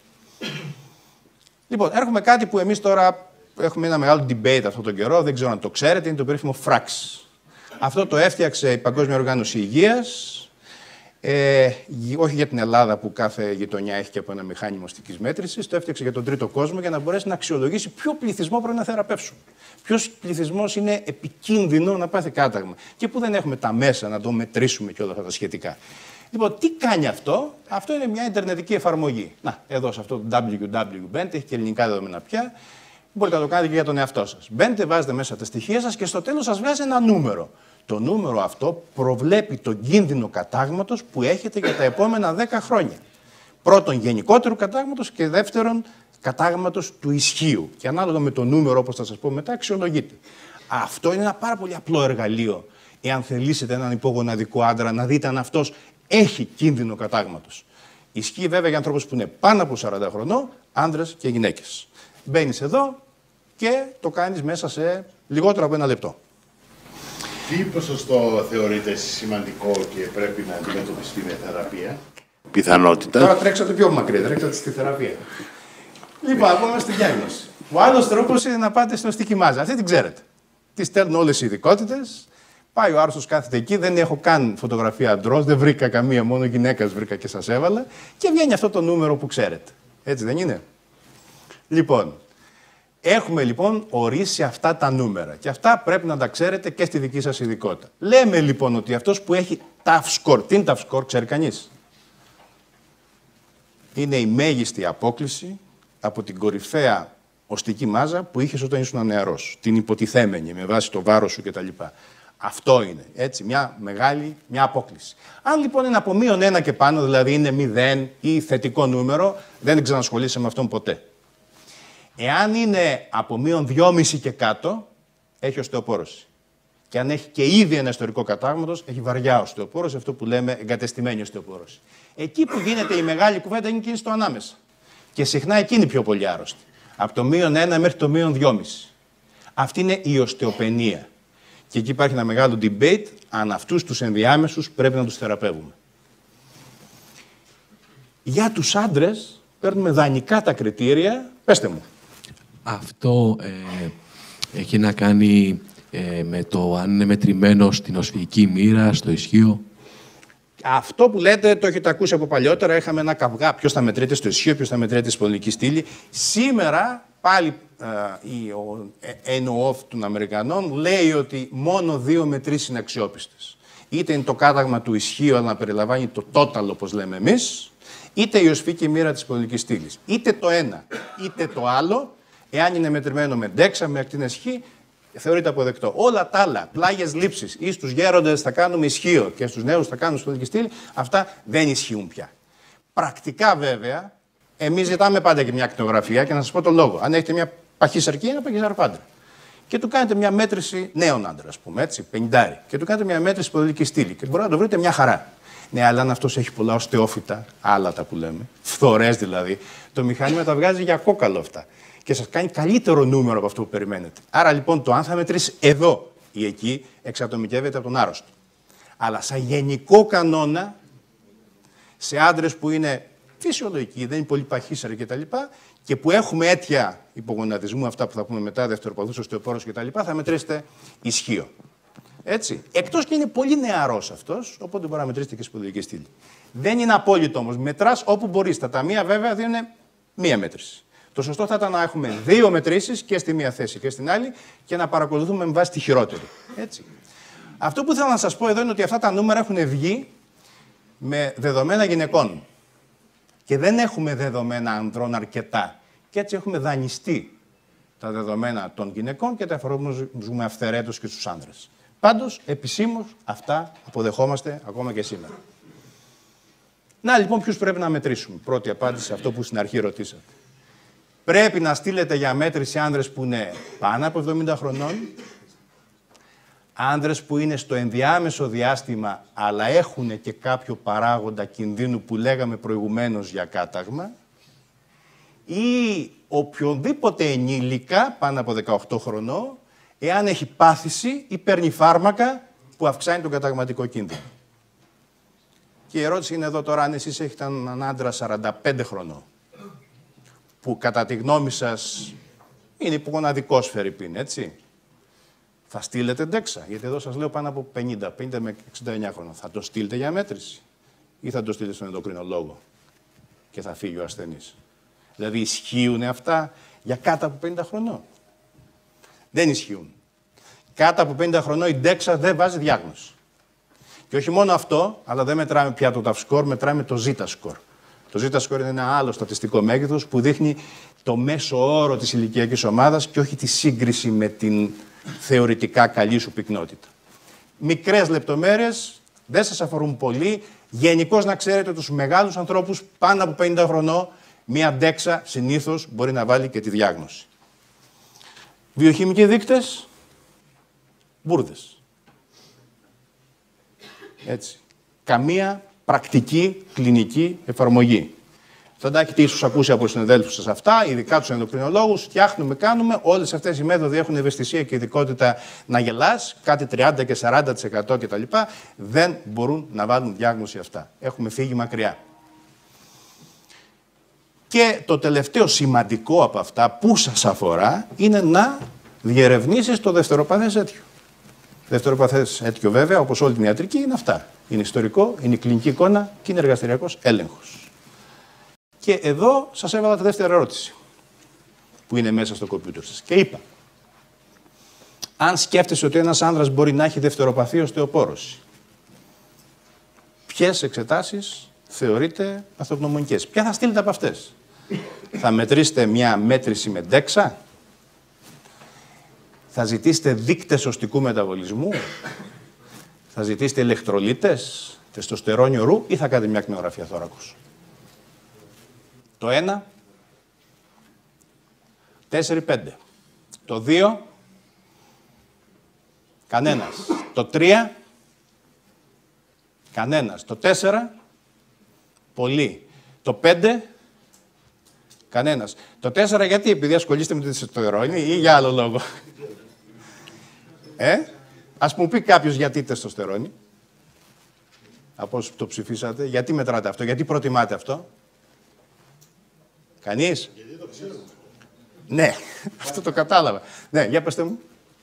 Λοιπόν, έρχομαι κάτι που εμείς τώρα έχουμε ένα μεγάλο debate αυτόν τον καιρό, δεν ξέρω αν το ξέρετε, είναι το περίφημο φραξ. Αυτό το έφτιαξε η Παγκόσμια Οργάνωση Υγείας, ε, όχι για την Ελλάδα που κάθε γειτονιά έχει και από ένα μηχάνημα οστικής μέτρησης, το έφτιαξε για τον τρίτο κόσμο για να μπορέσει να αξιολογήσει ποιο πληθυσμό πρέπει να θεραπεύσουμε. Ποιος πληθυσμός είναι επικίνδυνο να πάθει κάταγμα και που δεν έχουμε τα μέσα να το μετρήσουμε και όλα αυτά τα σχετικά. Λοιπόν, τι κάνει αυτό? Αυτό είναι μια ιντερνετική εφαρμογή. Να, εδώ σε αυτό το ντάμπλιου ντάμπλιου ντάμπλιου έχει και ελληνικά δεδομένα πια. Μπορείτε να το κάνετε και για τον εαυτό σας. Μπαίνετε, βάζετε μέσα τα στοιχεία σας και στο τέλος σας βγάζει ένα νούμερο. Το νούμερο αυτό προβλέπει τον κίνδυνο κατάγματος που έχετε για τα επόμενα δέκα χρόνια. Πρώτον, γενικότερου κατάγματος και δεύτερον, κατάγματος του ισχύου. Και ανάλογα με το νούμερο, όπως θα σας πω μετά, αξιολογείται. Αυτό είναι ένα πάρα πολύ απλό εργαλείο, εάν θελήσετε έναν υπογοναδικό άντρα να δείτε αν αυτός έχει κίνδυνο κατάγματος. Ισχύει βέβαια για ανθρώπους που είναι πάνω από σαράντα χρονών, άντρες και γυναίκες. Μπαίνεις εδώ και το κάνεις μέσα σε λιγότερο από ένα λεπτό. Τι ποσοστό θεωρείτε σημαντικό και πρέπει να αντιμετωπιστεί με θεραπεία? Πιθανότητα. Τώρα τρέξατε πιο μακριά, τρέξατε στη θεραπεία. Λοιπόν, ακόμα στη διάγνωση. Ο άλλος τρόπος είναι να πάτε στην οστική μάζα. Αυτή την ξέρετε. Τη στέλνουν όλες οι ειδικότητες. Πάει ο άρρωστος, κάθεται εκεί. Δεν έχω καν φωτογραφία αντρός, δεν βρήκα καμία, μόνο γυναίκας βρήκα και σας έβαλα. Και βγαίνει αυτό το νούμερο που ξέρετε. Έτσι δεν είναι? Λοιπόν, έχουμε λοιπόν ορίσει αυτά τα νούμερα και αυτά πρέπει να τα ξέρετε και στη δική σας ειδικότητα. Λέμε λοιπόν ότι αυτός που έχει tough score, τι είναι tough score, ξέρει κανείς? Είναι η μέγιστη απόκλιση από την κορυφαία οστική μάζα που είχες όταν ήσουν νεαρός. Την υποτιθέμενη με βάση το βάρος σου κτλ. Αυτό είναι, έτσι, μια μεγάλη μια απόκλιση. Αν λοιπόν είναι από μείον ένα και πάνω, δηλαδή είναι μηδέν ή θετικό νούμερο, δεν ξανασχολείσαι με αυτόν ποτέ. Εάν είναι από μείον δυόμισι και κάτω, έχει οστεοπόρωση. Και αν έχει και ήδη ένα ιστορικό κατάγματος, έχει βαριά οστεοπόρωση, αυτό που λέμε εγκατεστημένη οστεοπόρωση. Εκεί που γίνεται η μεγάλη κουβέντα είναι εκείνη στο ανάμεσα. Και συχνά εκείνη πιο πολύ άρρωστη. Από το μείον ένα μέχρι το μείον δυόμισι. Αυτή είναι η οστεοπενία. Και εκεί υπάρχει ένα μεγάλο debate αν αυτούς τους ενδιάμεσους πρέπει να τους θεραπεύουμε. Για τους άντρες παίρνουμε δανεικά τα κριτήρια. Πέστε μου. Αυτό ε, έχει να κάνει ε, με το αν είναι μετρημένο στην οσφυγική μοίρα, στο ισχύο. Αυτό που λέτε το έχετε ακούσει από παλιότερα. Είχαμε ένα καυγά. Ποιος θα μετρείται στο ισχύο, ποιος θα μετρείται στη σπονδυλική στήλη. Σήμερα πάλι ε, ο εν ο εφ των Αμερικανών λέει ότι μόνο δύο μετρήσεις είναι αξιόπιστες. Είτε είναι το κάταγμα του ισχύου, αλλά να περιλαμβάνει το total, όπως λέμε εμείς, είτε η οσφυγική μοίρα της σπονδυλικής στήλης. Είτε το ένα, είτε το άλλο, εάν είναι μετρημένο με ντέξα, με ακτίνες χ, θεωρείται αποδεκτό. Όλα τα άλλα, πλάγιες λήψεις ή στους γέροντες θα κάνουμε ισχύο και στους νέους θα κάνουμε σπονδυλική στήλη, αυτά δεν ισχύουν πια. Πρακτικά βέβαια, εμείς ζητάμε πάντα και μια ακτινογραφία και να σας πω τον λόγο. Αν έχετε μια παχύ σαρκή, ένα παχύσαρκο άντρα. Και του κάνετε μια μέτρηση νέων άντρα, ας πούμε, έτσι, πενηντάρι. Και του κάνετε μια μέτρηση σπονδυλική στήλη. Και μπορεί να το βρείτε μια χαρά. Ναι, αλλά αν αυτός έχει πολλά οστεόφυτα, άλατα που λέμε, φθορές δηλαδή, το μηχάνημα τα βγάζει για κόκαλο αυτά. Και σας κάνει καλύτερο νούμερο από αυτό που περιμένετε. Άρα λοιπόν το αν θα μετρήσει εδώ ή εκεί εξατομικεύεται από τον άρρωστο. Αλλά σαν γενικό κανόνα, σε άντρες που είναι φυσιολογικοί, δεν είναι πολύ παχύσαροι κτλ. Και που έχουμε αίτια υπογονατισμού, αυτά που θα πούμε μετά, δευτεροπαθούς οστεοπόρος κτλ., θα μετρήσετε ισχύο. Έτσι. Εκτός και είναι πολύ νεαρός αυτός, οπότε μπορεί να μετρήσετε και σπονδυλική στήλη. Δεν είναι απόλυτο όμως. Μετράς όπου μπορείς. Τα ταμεία βέβαια δίνουν μία μέτρηση. Το σωστό θα ήταν να έχουμε δύο μετρήσεις και στη μία θέση και στην άλλη και να παρακολουθούμε με βάση τη χειρότερη. Έτσι. Αυτό που θέλω να σας πω εδώ είναι ότι αυτά τα νούμερα έχουν βγει με δεδομένα γυναικών. Και δεν έχουμε δεδομένα ανδρών αρκετά. Και έτσι έχουμε δανειστεί τα δεδομένα των γυναικών και τα εφαρμόζουμε αυθαιρέτως και στους άντρες. Πάντως, επισήμως, αυτά αποδεχόμαστε ακόμα και σήμερα. Να, λοιπόν, ποιους πρέπει να μετρήσουμε. Πρώτη απάντηση σε αυτό που στην αρχή ρωτήσατε. Πρέπει να στείλετε για μέτρηση άνδρες που είναι πάνω από εβδομήντα χρονών, άνδρες που είναι στο ενδιάμεσο διάστημα, αλλά έχουν και κάποιο παράγοντα κινδύνου που λέγαμε προηγουμένως για κάταγμα, ή οποιονδήποτε ενήλικα πάνω από δεκαοκτώ χρονών, εάν έχει πάθηση ή παίρνει φάρμακα που αυξάνει τον καταγματικό κίνδυνο. Και η ερώτηση είναι εδώ τώρα, αν εσείς έχετε έναν άντρα σαράντα πέντε χρονών, που κατά τη γνώμη σας είναι υπογοναδικός φερρυπίν, έτσι. Θα στείλετε ντέξα, γιατί εδώ σας λέω πάνω από πενήντα, πενήντα με εξήντα εννέα χρόνια. Θα το στείλετε για μέτρηση ή θα το στείλετε στον ενδοκρινολόγο και θα φύγει ο ασθενής. Δηλαδή ισχύουν αυτά για κάτω από πενήντα χρονών? Δεν ισχύουν. Κάτω από πενήντα χρονών η ντέξα δεν βάζει διάγνωση. Και όχι μόνο αυτό, αλλά δεν μετράμε πια το ταφ σκορ, μετράμε το ζήτα σκορ. Το ζήτα σκορ είναι ένα άλλο στατιστικό μέγεθος που δείχνει το μέσο όρο της ηλικιακής ομάδας και όχι τη σύγκριση με την θεωρητικά καλή σου πυκνότητα. Μικρές λεπτομέρειες, δεν σας αφορούν πολύ. Γενικώς να ξέρετε τους μεγάλους ανθρώπους πάνω από πενήντα χρονών, μία ντέξα συνήθως μπορεί να βάλει και τη διάγνωση. Βιοχημικοί δείκτες, μπούρδες. Έτσι. Καμία πρακτική κλινική εφαρμογή. Θα τα έχετε ίσως ακούσει από τους συναδέλφους σας αυτά, ειδικά τους ενδοκρινολόγους. Φτιάχνουμε, κάνουμε. Όλες αυτές οι μέθοδοι έχουν ευαισθησία και ειδικότητα να γελάς, κάτι τριάντα και σαράντα τοις εκατό κτλ. Δεν μπορούν να βάλουν διάγνωση αυτά. Έχουμε φύγει μακριά. Και το τελευταίο σημαντικό από αυτά που σας αφορά είναι να διερευνήσεις το δευτεροπαθές αίτιο. Δευτεροπαθές αίτιο βέβαια, όπως όλη την ιατρική, είναι αυτά. Είναι ιστορικό, είναι η κλινική εικόνα και είναι εργαστηριακός έλεγχος. Και εδώ σας έβαλα τη δεύτερη ερώτηση που είναι μέσα στο κομπιούτερ σας. Και είπα, αν σκέφτεσαι ότι ένας άνδρας μπορεί να έχει δευτεροπαθή οστεοπόρωση, ποιες εξετάσεις θεωρείτε παθογνωμονικές? Ποια θα στείλετε από αυτές? Θα μετρήσετε μια μέτρηση με ντέξα? Θα ζητήσετε δείκτες οστικού μεταβολισμού? Θα ζητήσετε ηλεκτρολίτες, τεστοστερόνιο ρου ή θα κάνετε μια ακτινογραφία θώρακος? Το ένα, τέσσερα πέντε. Το δύο, κανένας. Το τρία, κανένας. Το τέσσερα, πολύ. Το πέντε, κανένας. Το τέσσερα γιατί, επειδή ασχολείστε με τη τεστοστερόνη ή για άλλο λόγο? Ε, ας μου πει κάποιος γιατί τεστοστερόνη, από όσους το ψηφίσατε, γιατί μετράτε αυτό, γιατί προτιμάτε αυτό? Κανείς? Γιατί το ξέρω. Ναι, αυτό το κατάλαβα. Ναι, για πέστε μου.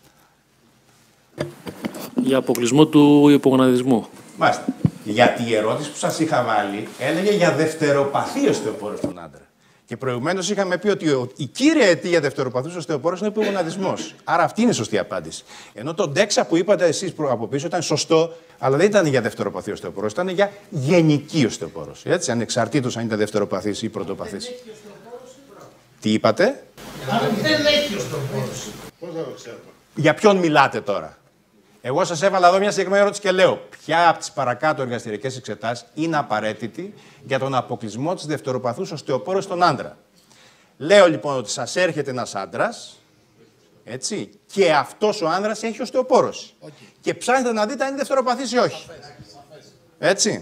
Για αποκλεισμό του υπογοναδισμού. Μάλιστα. Γιατί η ερώτηση που σας είχα βάλει έλεγε για δευτεροπαθή οστεοπόρωση στον άντρα. Και προηγουμένως είχαμε πει ότι η κύρια αιτία δευτεροπαθούς οστεοπόρωσης είναι ο υπογοναδισμός. Άρα αυτή είναι η σωστή απάντηση. Ενώ το ντέξα που είπατε εσείς από πίσω ήταν σωστό, αλλά δεν ήταν για δευτεροπαθή οστεοπόρωση, ήταν για γενική οστεοπόρωση. Έτσι, ανεξαρτήτως αν ήταν δευτεροπαθής ή πρωτοπαθής. Τι είπατε? Αν δεν έχει οστεοπόρωση. Πώς θα το ξέρω? Για ποιον μιλάτε τώρα? Εγώ σας έβαλα εδώ μια συγκεκριμένη ερώτηση και λέω ποια από τις παρακάτω εργαστηριακές εξετάσεις είναι απαραίτητη για τον αποκλεισμό της δευτεροπαθούς οστεοπόρωσης στον άντρα. Λέω λοιπόν ότι σας έρχεται ένας άντρας, έτσι, και αυτός ο άντρας έχει οστεοπόρωση. Okay. Και ψάχνετε να δείτε αν είναι δευτεροπαθής ή όχι. Έτσι.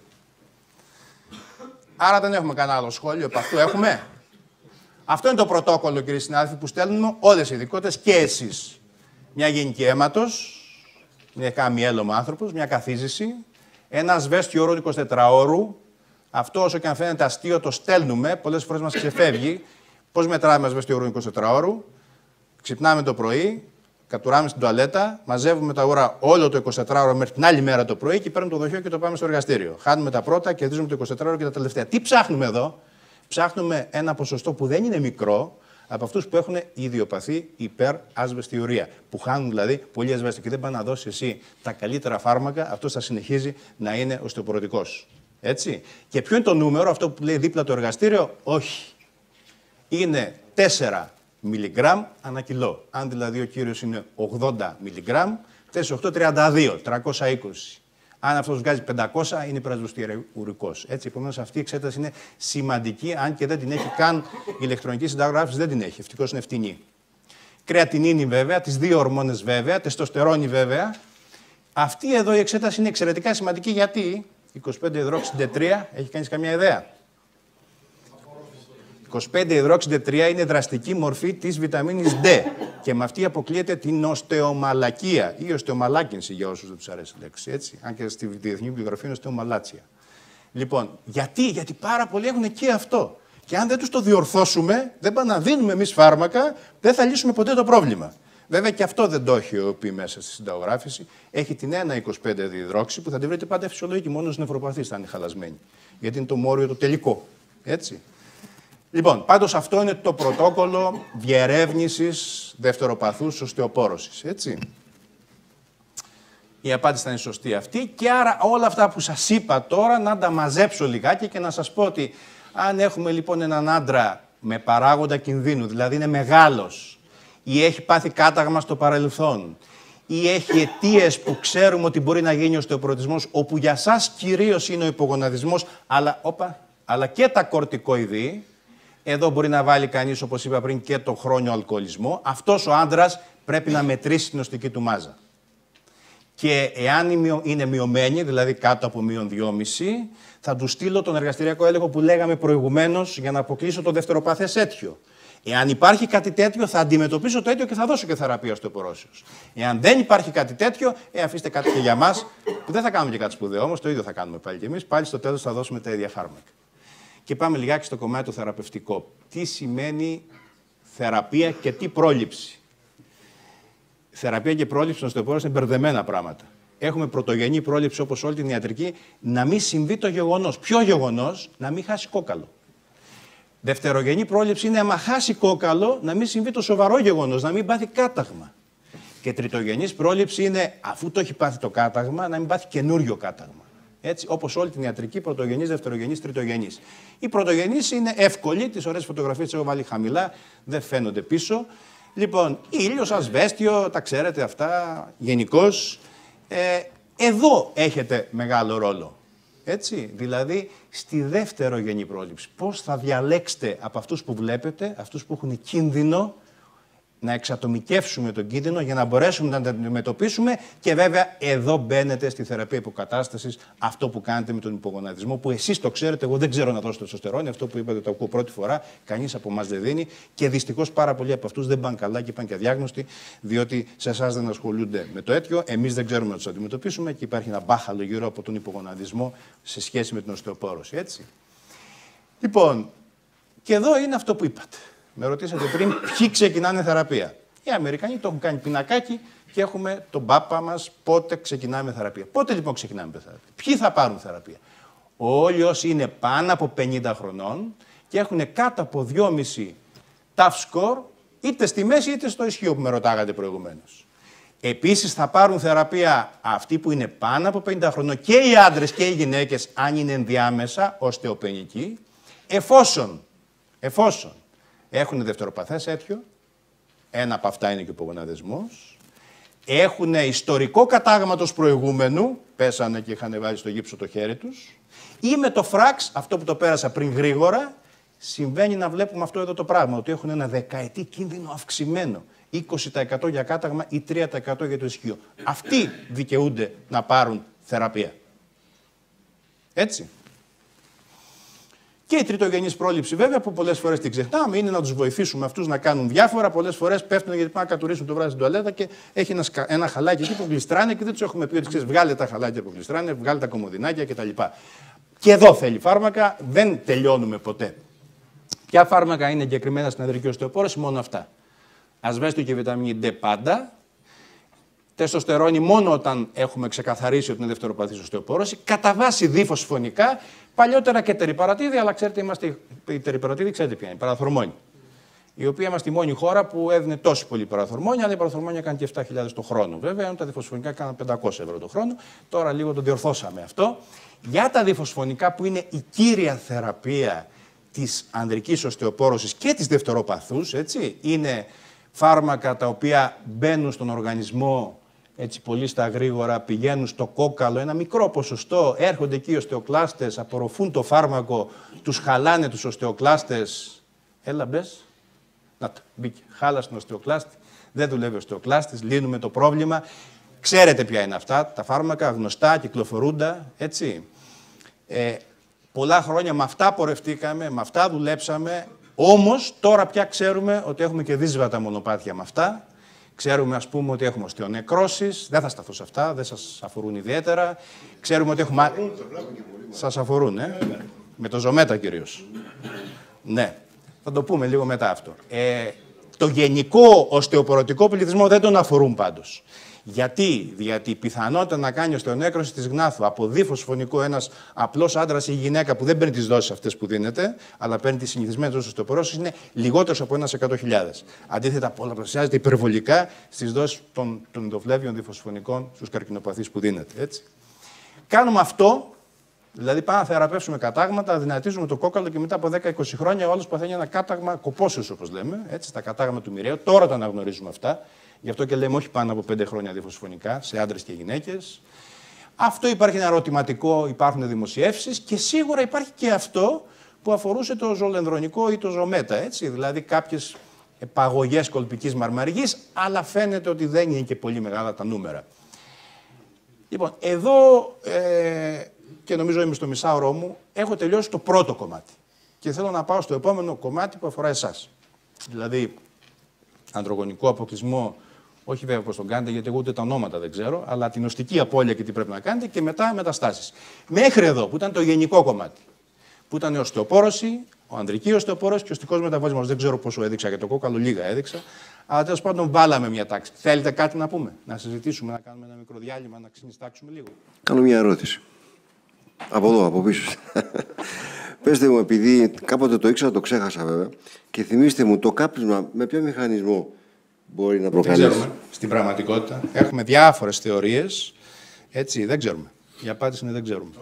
Άρα δεν έχουμε κανένα άλλο σχόλιο, επ' αυτού έχουμε. Αυτό είναι το πρωτόκολλο, κύριοι συνάδελφοι, που στέλνουμε όλες οι ειδικότητες και εσείς. Μια γενική αίματος, μια καμιέλωμα άνθρωπος, μια καθίζηση, ένα ασβέστιο όρο εικοσιτετράωρου. Αυτό όσο και αν φαίνεται αστείο το στέλνουμε, πολλές φορές μας ξεφεύγει. Πώς μετράμε ασβέστιο όρο εικοσιτετράωρου? Ξυπνάμε το πρωί, κατουράμε στην τουαλέτα, μαζεύουμε τα ώρα όλο το εικοσιτετράωρο μέχρι την άλλη μέρα το πρωί και παίρνουμε το δοχείο και το πάμε στο εργαστήριο. Χάνουμε τα πρώτα, κερδίζουμε το εικοσιτετράωρο και τα τελευταία. Τι ψάχνουμε εδώ? Ψάχνουμε ένα ποσοστό που δεν είναι μικρό, από αυτούς που έχουν ιδιοπαθή υπερασβεστιουρία. Που χάνουν δηλαδή πολύ ασβέστιο και δεν πάνε να δώσει εσύ τα καλύτερα φάρμακα, αυτός θα συνεχίζει να είναι οστεοποροτικός. Έτσι. Και ποιο είναι το νούμερο, αυτό που λέει δίπλα το εργαστήριο? Όχι. Είναι τέσσερα μιλιγκράμμ ανά κιλό. Αν δηλαδή ο κύριος είναι ογδόντα μιλιγκράμμ, τέσσερα οχτώ τριάντα δύο, τριακόσια είκοσι. Αν αυτός βγάζει πεντακόσια, είναι υπερασβεστιουρικός. Έτσι, επομένως αυτή η εξέταση είναι σημαντική, αν και δεν την έχει καν η ηλεκτρονική συνταγογράφηση, δεν την έχει. Ευτυχώς είναι φτηνή. κρεατινίνη βέβαια, τις δύο ορμόνες βέβαια, τεστοστερόνη βέβαια. Αυτή εδώ η εξέταση είναι εξαιρετικά σημαντική γιατί είκοσι πέντε υδρόξι ντι τρία, έχει κανείς καμιά ιδέα? είκοσι πέντε υδρόξι ντι τρία είναι δραστική μορφή της βιταμίνης D και με αυτή αποκλείεται την οστεομαλακία ή οστεομαλάκινση για όσους δεν τους αρέσει η λέξη, έτσι, αν και στη διεθνή βιογραφία είναι οστεομαλάτσια. Λοιπόν, γιατί, γιατί πάρα πολλοί έχουν και αυτό. Και αν δεν τους το διορθώσουμε, δεν πάνε να δίνουμε εμείς φάρμακα, δεν θα λύσουμε ποτέ το πρόβλημα. Βέβαια και αυτό δεν το έχει ο ΟΠΗ μέσα στη συνταγογράφηση. Έχει την ένα είκοσι πέντε διυδρόξη που θα την βρείτε πάντα φυσιολογική, μόνο στους νευροπαθείς θα είναι χαλασμένη. Γιατί είναι το μόριο το τελικό. Έτσι. Λοιπόν, πάντως αυτό είναι το πρωτόκολλο διερεύνησης δευτεροπαθούς οστεοπόρωσης. Έτσι. Η απάντηση θα είναι σωστή αυτή και άρα όλα αυτά που σας είπα τώρα να τα μαζέψω λιγάκι και να σας πω ότι αν έχουμε λοιπόν έναν άντρα με παράγοντα κινδύνου, δηλαδή είναι μεγάλος ή έχει πάθει κάταγμα στο παρελθόν ή έχει αιτίες που ξέρουμε ότι μπορεί να γίνει ο οστεοπορωσισμός, όπου για σας κυρίως είναι ο υπογοναδισμός, αλλά, όπα, αλλά και τα κορτικοειδή, εδώ μπορεί να βάλει κανείς, όπως είπα πριν, και το χρόνιο αλκοολισμό, αυτός ο άντρας πρέπει να μετρήσει την οστική του μάζα. Και εάν είναι μειωμένη, δηλαδή κάτω από μείον δυόμισι, θα του στείλω τον εργαστηριακό έλεγχο που λέγαμε προηγουμένως για να αποκλείσω το δευτεροπαθές αίτιο. Εάν υπάρχει κάτι τέτοιο, θα αντιμετωπίσω το αίτιο και θα δώσω και θεραπεία οστεοπορώσεως. Εάν δεν υπάρχει κάτι τέτοιο, ε, αφήστε κάτι και για μας, που δεν θα κάνουμε και κάτι σπουδαίο, όμως το ίδιο θα κάνουμε πάλι κι εμείς. Πάλι στο τέλος θα δώσουμε τα ίδια φάρμακα. Και πάμε λιγάκι στο κομμάτι το θεραπευτικό. Τι σημαίνει θεραπεία και τι πρόληψη. Θεραπεία και πρόληψη στην οστεοπόρωση είναι μπερδεμένα πράγματα. Έχουμε πρωτογενή πρόληψη όπως όλη την ιατρική, να μην συμβεί το γεγονός. Ποιο γεγονός? Να μην χάσει κόκαλο. Δευτερογενή πρόληψη είναι άμα χάσει κόκαλο, να μην συμβεί το σοβαρό γεγονός, να μην πάθει κάταγμα. Και τριτογενής πρόληψη είναι αφού το έχει πάθει το κάταγμα, να μην πάθει καινούριο κάταγμα. Έτσι, όπως όλη την ιατρική, πρωτογενής, δευτερογενής, τριτογενής. Η πρωτογενής είναι εύκολη, τις ωραίες φωτογραφίες τις έχω βάλει χαμηλά, δεν φαίνονται πίσω. Λοιπόν, ήλιος, ασβέστιο, τα ξέρετε αυτά γενικώς. Ε, εδώ έχετε μεγάλο ρόλο. Έτσι, δηλαδή στη δεύτερογενή πρόληψη. Πώς θα διαλέξετε από αυτούς που βλέπετε, αυτούς που έχουν κίνδυνο, να εξατομικεύσουμε τον κίνδυνο για να μπορέσουμε να τον αντιμετωπίσουμε και βέβαια εδώ μπαίνετε στη θεραπεία υποκατάστασης, αυτό που κάνετε με τον υπογοναδισμό, που εσείς το ξέρετε, εγώ δεν ξέρω να δώσω τεστοστερόνη, αυτό που είπατε το ακούω πρώτη φορά, κανείς από εμάς δεν δίνει και δυστυχώς πάρα πολλοί από αυτούς δεν πάνε καλά και πάνε και αδιάγνωστοι, διότι σε εσάς δεν ασχολούνται με το αίτιο, εμείς δεν ξέρουμε να τους αντιμετωπίσουμε και υπάρχει ένα μπάχαλο γύρω από τον υπογοναδισμό σε σχέση με την οστεοπόρωση, έτσι. Λοιπόν, και εδώ είναι αυτό που είπατε. Με ρωτήσατε πριν ποιοι ξεκινάνε θεραπεία. Οι Αμερικανοί το έχουν κάνει πινακάκι και έχουμε τον πάπα μας πότε ξεκινάμε θεραπεία. Πότε λοιπόν ξεκινάμε θεραπεία? Ποιοι θα πάρουν θεραπεία? Όλοι όσοι είναι πάνω από πενήντα χρονών και έχουν κάτω από δυόμισι tough score, είτε στη μέση είτε στο ισχύο που με ρωτάγατε προηγουμένως. Επίσης θα πάρουν θεραπεία αυτοί που είναι πάνω από πενήντα χρονών και οι άντρες και οι γυναίκες, αν είναι ενδιάμεσα οστεοπενικοί, εφόσον, εφόσον έχουν δευτεροπαθές αίτιο, ένα από αυτά είναι και ο υπογοναδισμός, έχουν ιστορικό κατάγματος προηγούμενου, πέσανε και είχαν βάλει στο γύψο το χέρι τους, ή με το φράξ, αυτό που το πέρασα πριν γρήγορα, συμβαίνει να βλέπουμε αυτό εδώ το πράγμα, ότι έχουν ένα δεκαετή κίνδυνο αυξημένο, είκοσι τοις εκατό για κάταγμα ή τρία τοις εκατό για το ισχύο. Αυτοί δικαιούνται να πάρουν θεραπεία. Έτσι. Και η τριτογενής πρόληψη, βέβαια, που πολλές φορές την ξεχνάμε, είναι να τους βοηθήσουμε αυτούς να κάνουν διάφορα. Πολλές φορές πέφτουν γιατί πάνε να κατουρίσουν το βράδυ στην τουαλέτα και έχει ένα, ένα χαλάκι εκεί που γλιστράνε και δεν τους έχουμε πει ότι ξέρεις, βγάλε τα χαλάκια που γλιστράνε, βγάλε τα κομμωδινάκια κτλ. Και εδώ θέλει φάρμακα, δεν τελειώνουμε ποτέ. Ποια φάρμακα είναι εγκεκριμένα στην ανδρική οστεοπόρωση? Μόνο αυτά. Ασβέστιο και βιταμίνη D πάντα. Τεστοστερόνη μόνο όταν έχουμε ξεκαθαρίσει ότι είναι δευτεροπαθής οστεοπόρωση. Κατά βάση διφωσφωνικά. Παλιότερα και τεριπαρατίδη, αλλά ξέρετε, είμαστε η τεριπαρατίδη, ξέρετε ποια είναι, η παραθορμόνη. Η οποία είμαστε η μόνη χώρα που έδινε τόσο πολύ παραθορμόνια, αλλά η παραθορμόνια έκανε και επτά χιλιάδες το χρόνο. Βέβαια, ενώ τα διφωσφωνικά έκαναν πεντακόσια ευρώ το χρόνο. Τώρα λίγο το διορθώσαμε αυτό. Για τα διφωσφωνικά, που είναι η κύρια θεραπεία της ανδρικής οστεοπόρωσης και της δευτεροπαθούς, έτσι, είναι φάρμακα τα οποία μπαίνουν στον οργανισμό. Έτσι πολύ στα γρήγορα, πηγαίνουν στο κόκαλο, ένα μικρό ποσοστό, έρχονται εκεί οι οστεοκλάστες, απορροφούν το φάρμακο, τους χαλάνε τους οστεοκλάστες. Έλα μπες. Να το, μπήκε. Χάλασε τον οστεοκλάστη, δεν δουλεύει ο οστεοκλάστης, λύνουμε το πρόβλημα. Ξέρετε ποια είναι αυτά, τα φάρμακα, γνωστά, κυκλοφορούντα, έτσι. Ε, πολλά χρόνια με αυτά πορευτήκαμε, με αυτά δουλέψαμε, όμως τώρα πια ξέρουμε ότι έχουμε και δύσβατα μονοπάτια με αυτά. Ξέρουμε, ας πούμε, ότι έχουμε οστεονεκρόσεις, δεν θα σταθώ σε αυτά, δεν σας αφορούν ιδιαίτερα. Ξέρουμε ότι έχουμε... Σας αφορούν, ε? Με το Ζωμέτα κυρίως. Ναι, θα το πούμε λίγο μετά αυτό. Ε, το γενικό οστεοπορωτικό πληθυσμό δεν τον αφορούν πάντως. Γιατί, γιατί η πιθανότητα να κάνει οστεονέκρωση της γνάθου από διφωσφωνικό ένας απλός άντρας ή γυναίκα που δεν παίρνει τις δόσεις αυτές που δίνεται, αλλά παίρνει τις συνηθισμένες δόσεις οστεοπορώσης, είναι λιγότερος από ένα σε εκατό χιλιάδες. Αντίθετα, πολλαπλασιάζεται υπερβολικά στις δόσεις των, των ενδοβλέβιων διφωσφωνικών στους καρκινοπαθείς που δίνεται. Έτσι. Κάνουμε αυτό, δηλαδή πάμε να θεραπεύσουμε κατάγματα, δυνατίζουμε το κόκαλο και μετά από δέκα με είκοσι χρόνια ο άλλος παθαίνει ένα κάταγμα κοπόσεως, όπως λέμε, έτσι, τα κατάγματα του μοιραίου. Τώρα τα αναγνωρίζουμε αυτά. Γι' αυτό και λέμε όχι πάνω από πέντε χρόνια διφωσφωνικά σε άντρες και γυναίκες. Αυτό υπάρχει ένα ερωτηματικό, υπάρχουν δημοσιεύσεις και σίγουρα υπάρχει και αυτό που αφορούσε το ζωλενδρονικό ή το ζωμέτα, έτσι, δηλαδή κάποιες παγωγές κολπικής μαρμαριγής, αλλά φαίνεται ότι δεν είναι και πολύ μεγάλα τα νούμερα. Λοιπόν, εδώ, ε, και νομίζω είμαι στο μισάωρό μου, έχω τελειώσει το πρώτο κομμάτι και θέλω να πάω στο επόμενο κομμάτι που αφορά εσάς. Δηλαδή, ανδρογονικό αποκλεισμό, όχι βέβαια πώς τον κάνετε, γιατί εγώ ούτε τα ονόματα δεν ξέρω, αλλά την οστική απώλεια και τι πρέπει να κάνετε και μετά μεταστάσεις. Μέχρι εδώ, που ήταν το γενικό κομμάτι, που ήταν η οστεοπόρωση, ο ανδρική οστεοπόρωση και ο οστικός μεταβολισμός. Δεν ξέρω πόσο έδειξα για το κόκαλο, λίγα έδειξα, αλλά τέλος πάντων βάλαμε μια τάξη. Θέλετε κάτι να πούμε, να συζητήσουμε, να κάνουμε ένα μικρό διάλειμμα, να ξυνιστάξουμε λίγο? Κάνω μια ερώτηση. Από εδώ, από πίσω. Πέστε μου, επειδή κάποτε το ήξερα, το ξέχασα βέβαια, και θυμίστε μου το κάπνισμα με ποιο μηχανισμό μπορεί να προκαλέσει? Δεν ξέρουμε. Στην πραγματικότητα έχουμε διάφορες θεωρίες. Έτσι, δεν ξέρουμε. Η απάντηση είναι δεν ξέρουμε.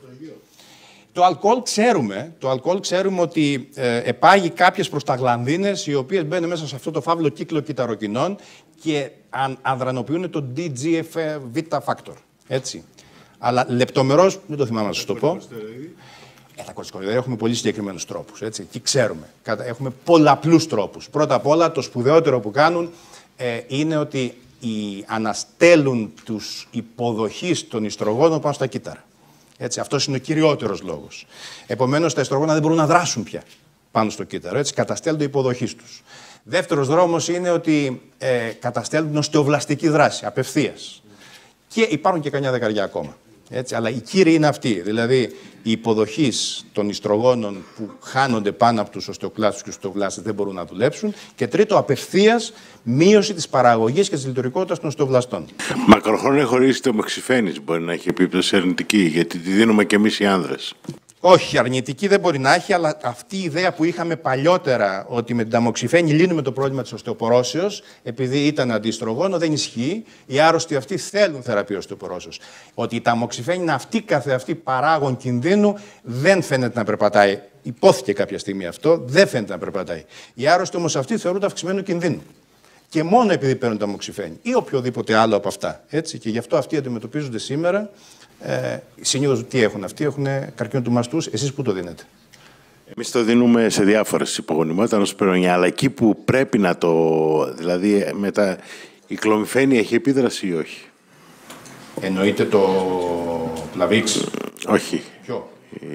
Το αλκοόλ ξέρουμε, το αλκοόλ ξέρουμε ότι ε, επάγει κάποιες προσταγλανδίνες οι οποίες μπαίνουν μέσα σε αυτό το φαύλο κύκλο κυταροκινών και αν, ανδρανοποιούν το ντι τζι εφ βι factor. Έτσι. Αλλά λεπτομερώς, δεν το θυμάμαι να σας το πω. Ε, τα κορτικοειδέα έχουμε πολύ συγκεκριμένους τρόπους. Έτσι. Εκεί ξέρουμε. Έχουμε πολλαπλούς τρόπους. Πρώτα απ' όλα, το σπουδαιότερο που κάνουν ε, είναι ότι οι, αναστέλουν τους υποδοχείς των ιστρογόνων πάνω στα κύτταρα. Έτσι, αυτός είναι ο κυριότερος λόγος. Επομένως, τα ιστρογόνα δεν μπορούν να δράσουν πια πάνω στο κύτταρο. Έτσι, καταστέλνουν υποδοχής τους. Δεύτερος δρόμος είναι ότι ε, καταστέλνουν οστεοβλαστική δράση, απευθείας. Και υπάρχουν και καμιά δεκαριά ακόμα. Έτσι, αλλά οι κύριοι είναι αυτοί. Δηλαδή, η υποδοχής των ιστρογόνων που χάνονται πάνω από τους οστεοκλάστους και τους οστεοβλάστες δεν μπορούν να δουλέψουν. Και τρίτο, απευθείας μείωση της παραγωγής και της λειτουργικότητας των οστεοβλαστών. Μακροχρόνια χορήγηση τομοξυφένης μπορεί να έχει επίπτωση αρνητική, γιατί τη δίνουμε και εμείς οι άνδρες. Όχι, αρνητική δεν μπορεί να έχει, αλλά αυτή η ιδέα που είχαμε παλιότερα ότι με την ταμοξυφένη λύνουμε το πρόβλημα της οστεοπορώσεως, επειδή ήταν αντιστρογόνο, δεν ισχύει. Οι άρρωστοι αυτοί θέλουν θεραπεία οστεοπορώσεως. Ότι η ταμοξυφένη είναι αυτή καθεαυτή παράγον κινδύνου, δεν φαίνεται να περπατάει. Υπόθηκε κάποια στιγμή αυτό, δεν φαίνεται να περπατάει. Οι άρρωστοι όμως αυτοί θεωρούνται αυξημένου κινδύνου. Και μόνο επειδή παίρνουν ταμοξυφένη ή οποιοδήποτε άλλο από αυτά. Έτσι, και γι' αυτό αυτοί αντιμετωπίζονται σήμερα. Ε, συνήθως τι έχουν αυτοί, έχουν καρκίνο του μαστούς. Εσείς πού το δίνετε? Εμείς το δίνουμε σε διάφορες υπογονιμότητα, νοσοπερονιά, αλλά εκεί που πρέπει να το... Δηλαδή, μετά, η κλομυφένη έχει επίδραση ή όχι? Εννοείται το Plavix? Όχι. Ποιο?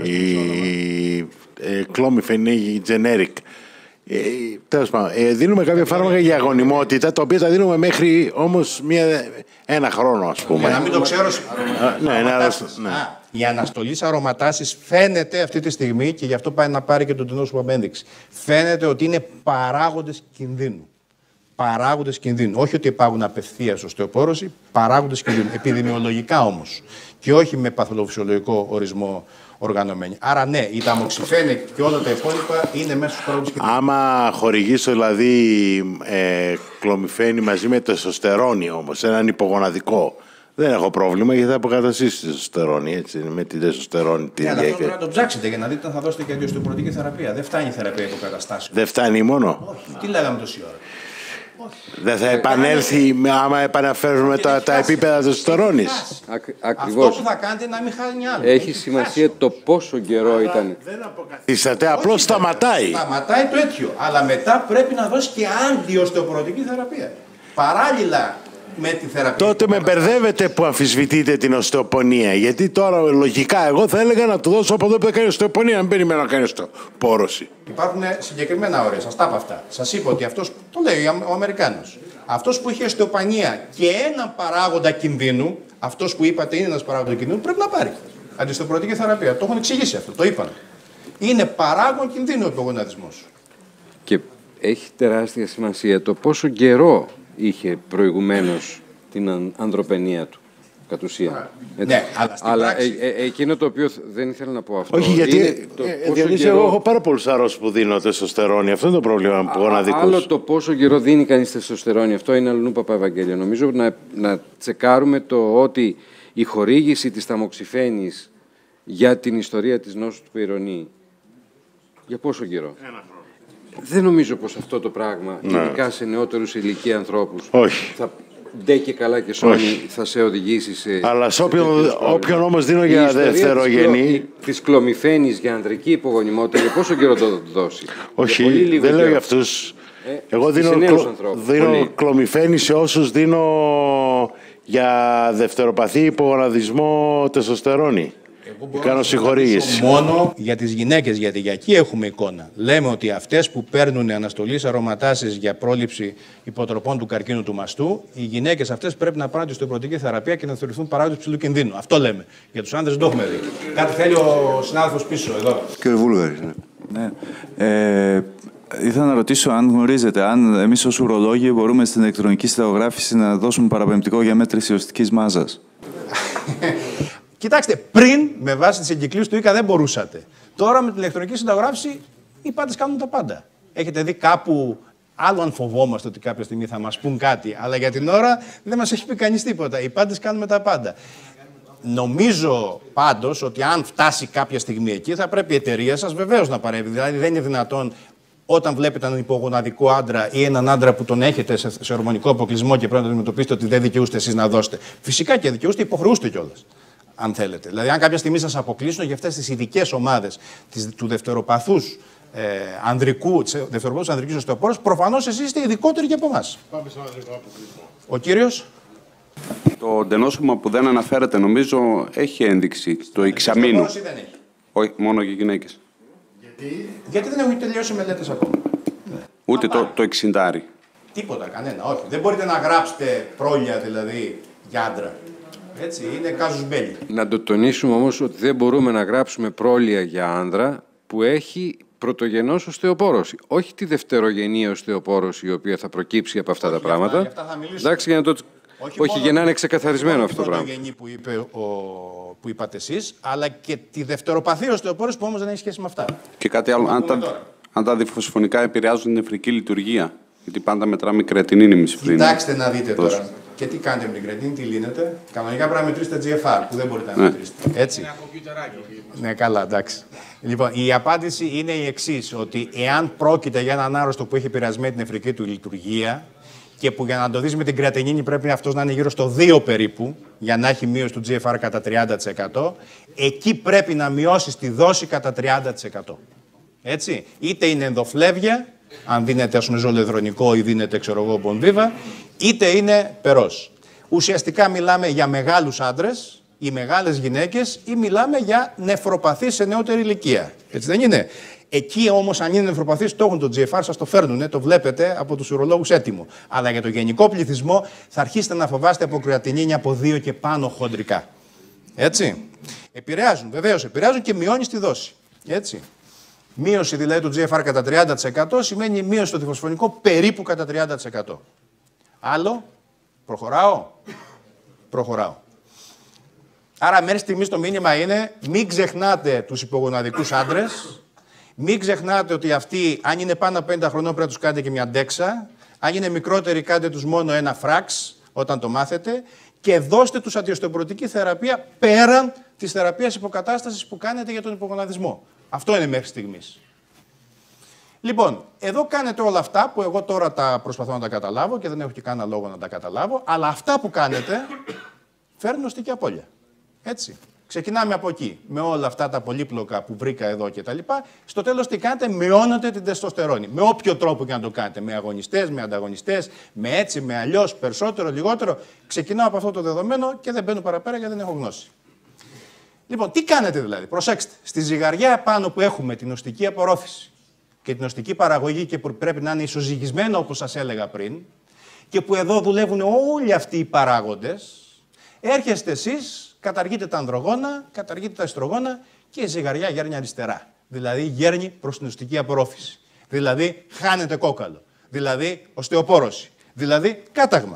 Η ε, κλομυφένη είναι generic. Ε, τέλος πάντων, ε, δίνουμε κάποια φάρμακα για αγωνιμότητα, τα οποία τα δίνουμε μέχρι όμως μία, ένα χρόνο, ας πούμε. Για να μην το ξέρω. Ναι, ναι, ναι. Η αναστολή αρωματάσεις φαίνεται αυτή τη στιγμή, και γι' αυτό πάει να πάρει και τον τεινό σου απένδειξη. Φαίνεται ότι είναι παράγοντες κινδύνου. Παράγοντες κινδύνου. Όχι ότι υπάρχουν απευθείας οστεοπόρωση, παράγοντες κινδύνου. Επιδημιολογικά όμως. Και όχι με παθολογικό ορισμό οργανωμένη. Άρα ναι, η ταμοξυφένη και όλα τα υπόλοιπα είναι μέσα στους παράγοντες κινδύνου. Άμα χορηγήσω δηλαδή ε, κλομυφένη μαζί με τεστοστερόνη όμως, έναν υπογοναδικό, δεν έχω πρόβλημα, γιατί θα αποκαταστήσει τη τεστοστερόνη, έτσι, με την τεστοστερόνη. Ναι, αλλά αυτό πρέπει να το ψάξετε για να δείτε αν θα δώσετε και αντιοστεοπορική θεραπεία. Δεν φτάνει η θεραπεία υποκαταστάσεων. Δεν φτάνει μόνο. Όχι. Τι λέγαμε τόση ώρα? Δεν θα επανέλθει άμα επαναφέρουμε τα, τα επίπεδα τεστοστερόνης? Ακριβώς. Αυτό που θα κάνετε είναι να μην χάνει άλλο. Έχει σημασία το πόσο καιρό ήταν. Δεν αποκαθίσταται, απλώς σταματάει. Σταματάει το αίτιο. Αλλά μετά πρέπει να δώσει και αντιοστεοπορική θεραπεία. Παράλληλα με τη θεραπεία. Τότε με μπερδεύετε που αμφισβητείτε την οστεοπονία. Γιατί τώρα λογικά εγώ θα έλεγα να του δώσω από εδώ που θα κάνει οστεοπονία, να μην περιμένω να κάνει οστεοπόρωση. Υπάρχουν συγκεκριμένα όρια. Σας τα είπα αυτά. Σας είπα ότι αυτός, το λέει ο Αμερικάνος, αυτός που έχει οστεοπανία και έναν παράγοντα κινδύνου, αυτός που είπατε είναι ένας παράγοντα κινδύνου, πρέπει να πάρει αντιστοπρωτική θεραπεία. Το έχουν εξηγήσει αυτό, το είπαν. Είναι παράγον κινδύνου ο υπογοναδισμός. Και έχει τεράστια σημασία το πόσο καιρό είχε προηγουμένως την ανδροπενία του, κατ' ουσίαν. Ναι, αλλά στην αλλά πράξη... ε, ε, εκείνο το οποίο δεν ήθελα να πω αυτό. Όχι, γιατί είναι το ε, πόσο Διονύση, καιρό... εγώ έχω πάρα πολλούς αρρώστους που δίνω τεστοστερόνη. Αυτό είναι το πρόβλημα που γοναδικούς. Άλλο το πόσο καιρό δίνει κανείς τεστοστερόνη, αυτό είναι αλλού Παπαευαγγέλιο. Νομίζω να, να τσεκάρουμε το ότι η χορήγηση της ταμοξιφένης για την ιστορία της νόσου του Πεϊρονή, για πόσο καιρό. Ένα Δεν νομίζω πως αυτό το πράγμα, ναι. ειδικά σε νεότερους ηλικία ανθρώπους, όχι. θα ντε και καλά και σώνει, θα σε οδηγήσει σε... Αλλά σε όποιον, όποιον όμως δίνω για δευτερογενή... Της, της κλωμυφαίνης για ανδρική υπογονιμότητα, για πόσο καιρό το δώσει. Όχι, για δεν καιρό. λέω για αυτούς. Ε, Εγώ δίνω, κλω... δίνω κλωμυφαίνη σε όσους δίνω για δευτεροπαθή υπογοναδισμό τεστοστερόνη. Κάνω συγχωρήγηση. Μόνο για τις γυναίκες, γιατί για εκεί έχουμε εικόνα. Λέμε ότι αυτές που παίρνουν αναστολής αρωματάσεις για πρόληψη υποτροπών του καρκίνου του μαστού, οι γυναίκες αυτές πρέπει να πάρουν τη οστεοπρωτική θεραπεία και να θεωρηθούν παράγοντες ψηλού κινδύνου. Αυτό λέμε. Για τους άντρες δεν το έχουμε δει. Κάτι θέλει ο συνάδελφος πίσω, εδώ. Κύριε Βούλγαρης, ναι. ναι. Ε, ήθελα να ρωτήσω αν γνωρίζετε, αν εμείς ως ουρολόγοι μπορούμε στην ηλεκτρονική συνταγογράφηση να δώσουμε παραπεμπτικό για μέτρηση οστικής μάζας. Κοιτάξτε, πριν με βάση τις εγκυκλίους του ΙΚΑ δεν μπορούσατε. Τώρα με την ηλεκτρονική συνταγογράφηση οι πάντες κάνουν τα πάντα. Έχετε δει κάπου, άλλο αν φοβόμαστε ότι κάποια στιγμή θα μας πούν κάτι, αλλά για την ώρα δεν μας έχει πει κανείς τίποτα. Οι πάντες κάνουμε τα πάντα. Νομίζω πάντως ότι αν φτάσει κάποια στιγμή εκεί θα πρέπει η εταιρεία σας βεβαίως να παρέμβει. Δηλαδή δεν είναι δυνατόν όταν βλέπετε έναν υπογοναδικό άντρα ή έναν άντρα που τον έχετε σε, σε ορμονικό αποκλεισμό και πρέπει να τον αντιμετωπίσετε ότι δεν δικαιούστε εσείς να δώσετε. Φυσικά και δικαιούστε, υποχρεούστε κιόλας. Αν θέλετε. Δηλαδή, αν κάποια στιγμή σας αποκλείσουν για αυτές τις ειδικές ομάδες της, του δευτεροπαθούς ε, ανδρικού, της δευτεροπαθούς ανδρικής οστεοπόρωσης, προφανώς εσείς είστε ειδικότεροι και από εμάς. Πάμε στον ανδρικό αποκλεισμό. Ο κύριος. Το ντενόσωμα που δεν αναφέρεται, νομίζω, έχει ένδειξη το εξαμήνου. Δεν έχει. Όχι, μόνο για γυναίκες. Γιατί? Γιατί δεν έχουν τελειώσει μελέτες ακόμα. Ούτε το, το εξιντάρι. Τίποτα, κανένα, όχι. Δεν μπορείτε να γράψετε πρόλια, δηλαδή, για άντρα. Έτσι, είναι κάζους μπέλι. Να το τονίσουμε όμως ότι δεν μπορούμε να γράψουμε πρόλια για άνδρα που έχει πρωτογενώς οστεοπόρωση. Όχι τη δευτερογενή οστεοπόρωση η οποία θα προκύψει από αυτά όχι, τα πράγματα. Για αυτά, για αυτά Εντάξει, για να το... Όχι, όχι για να είναι ξεκαθαρισμένο αυτό το πράγμα. Όχι μόνο τη πρωτογενή που, είπε ο... που είπατε εσείς, αλλά και τη δευτεροπαθή οστεοπόρωση που όμως δεν έχει σχέση με αυτά. Και κάτι άλλο, αν τα, αν τα διφωσφωνικά επηρεάζουν την νεφρική λειτουργία. Γιατί πάντα μετράμε κρεατινίνη εμείς πριν. Κοιτάξτε να δείτε τώρα. Και τι κάνετε με την κρεατίνη, τι λύνετε. Κανονικά πρέπει να μετρήσετε τζι εφ αρ που δεν μπορείτε να ναι. μετρήσετε. Έτσι. Ένα κομπιουτεράκι. Ναι, καλά, εντάξει. Λοιπόν, η απάντηση είναι η εξής, ότι εάν πρόκειται για έναν άρρωστο που έχει επηρεασμένη την νεφρική του λειτουργία και που για να το δεις με την κρεατινίνη πρέπει αυτός να είναι γύρω στο δύο περίπου, για να έχει μείωση του τζι εφ αρ κατά τριάντα τοις εκατό, εκεί πρέπει να μειώσεις τη δόση κατά τριάντα τοις εκατό. Έτσι. Είτε είναι ενδοφλέβια, αν δίνετε ας πούμε ζολεδρονικό ή δίνετε ξέρω εγώ μπονβίβα, είτε είναι περός. Ουσιαστικά μιλάμε για μεγάλους άντρες ή μεγάλες γυναίκες ή μιλάμε για νεφροπαθείς σε νεότερη ηλικία. Έτσι δεν είναι. Εκεί όμως αν είναι νεφροπαθείς το έχουν το τζι εφ αρ, σας το φέρνουνε, το βλέπετε από τους ουρολόγους έτοιμο. Αλλά για το γενικό πληθυσμό θα αρχίσετε να φοβάστε από κρεατινίνη από δύο και πάνω χοντρικά. Έτσι. Επηρεάζουν, βεβαίως επηρεάζουν και μειώνει τη δόση. Έτσι. Μείωση δηλαδή του τζι εφ αρ κατά τριάντα τοις εκατό σημαίνει μείωση στο διφωσφωνικό περίπου κατά τριάντα τοις εκατό. Άλλο, προχωράω, προχωράω. Άρα μέχρι στιγμής το μήνυμα είναι μην ξεχνάτε τους υπογοναδικούς άντρες, μην ξεχνάτε ότι αυτοί αν είναι πάνω από πενήντα χρονών πρέπει να τους κάνετε και μια ντέξα, αν είναι μικρότεροι κάντε τους μόνο ένα φράξ όταν το μάθετε και δώστε τους αντιοστεοπρωτική θεραπεία πέραν της θεραπείας υποκατάστασης που κάνετε για τον υπογοναδισμό. Αυτό είναι μέχρι στιγμής. Λοιπόν, εδώ κάνετε όλα αυτά που εγώ τώρα τα προσπαθώ να τα καταλάβω και δεν έχω και κανένα λόγο να τα καταλάβω, αλλά αυτά που κάνετε φέρνουν οστική απώλεια. Έτσι. Ξεκινάμε από εκεί, με όλα αυτά τα πολύπλοκα που βρήκα εδώ κτλ. Στο τέλος τι κάνετε, μειώνετε την τεστοστερόνη. Με όποιο τρόπο και να το κάνετε. Με αγωνιστές, με ανταγωνιστές, με έτσι, με αλλιώς, περισσότερο, λιγότερο. Ξεκινάω από αυτό το δεδομένο και δεν μπαίνω παραπέρα γιατί δεν έχω γνώση. Λοιπόν, τι κάνετε δηλαδή, προσέξτε. Στη ζυγαριά πάνω που έχουμε την οστική απορρόφηση και την οστική παραγωγή και που πρέπει να είναι ισοζυγισμένο όπως σας έλεγα πριν, και που εδώ δουλεύουν όλοι αυτοί οι παράγοντες, έρχεστε εσείς, καταργείτε τα ανδρογόνα, καταργείτε τα εστρογόνα και η ζυγαριά γέρνει αριστερά. Δηλαδή γέρνει προς την οστική απορρόφηση. Δηλαδή χάνετε κόκαλο. Δηλαδή οστεοπόρωση. Δηλαδή κάταγμα.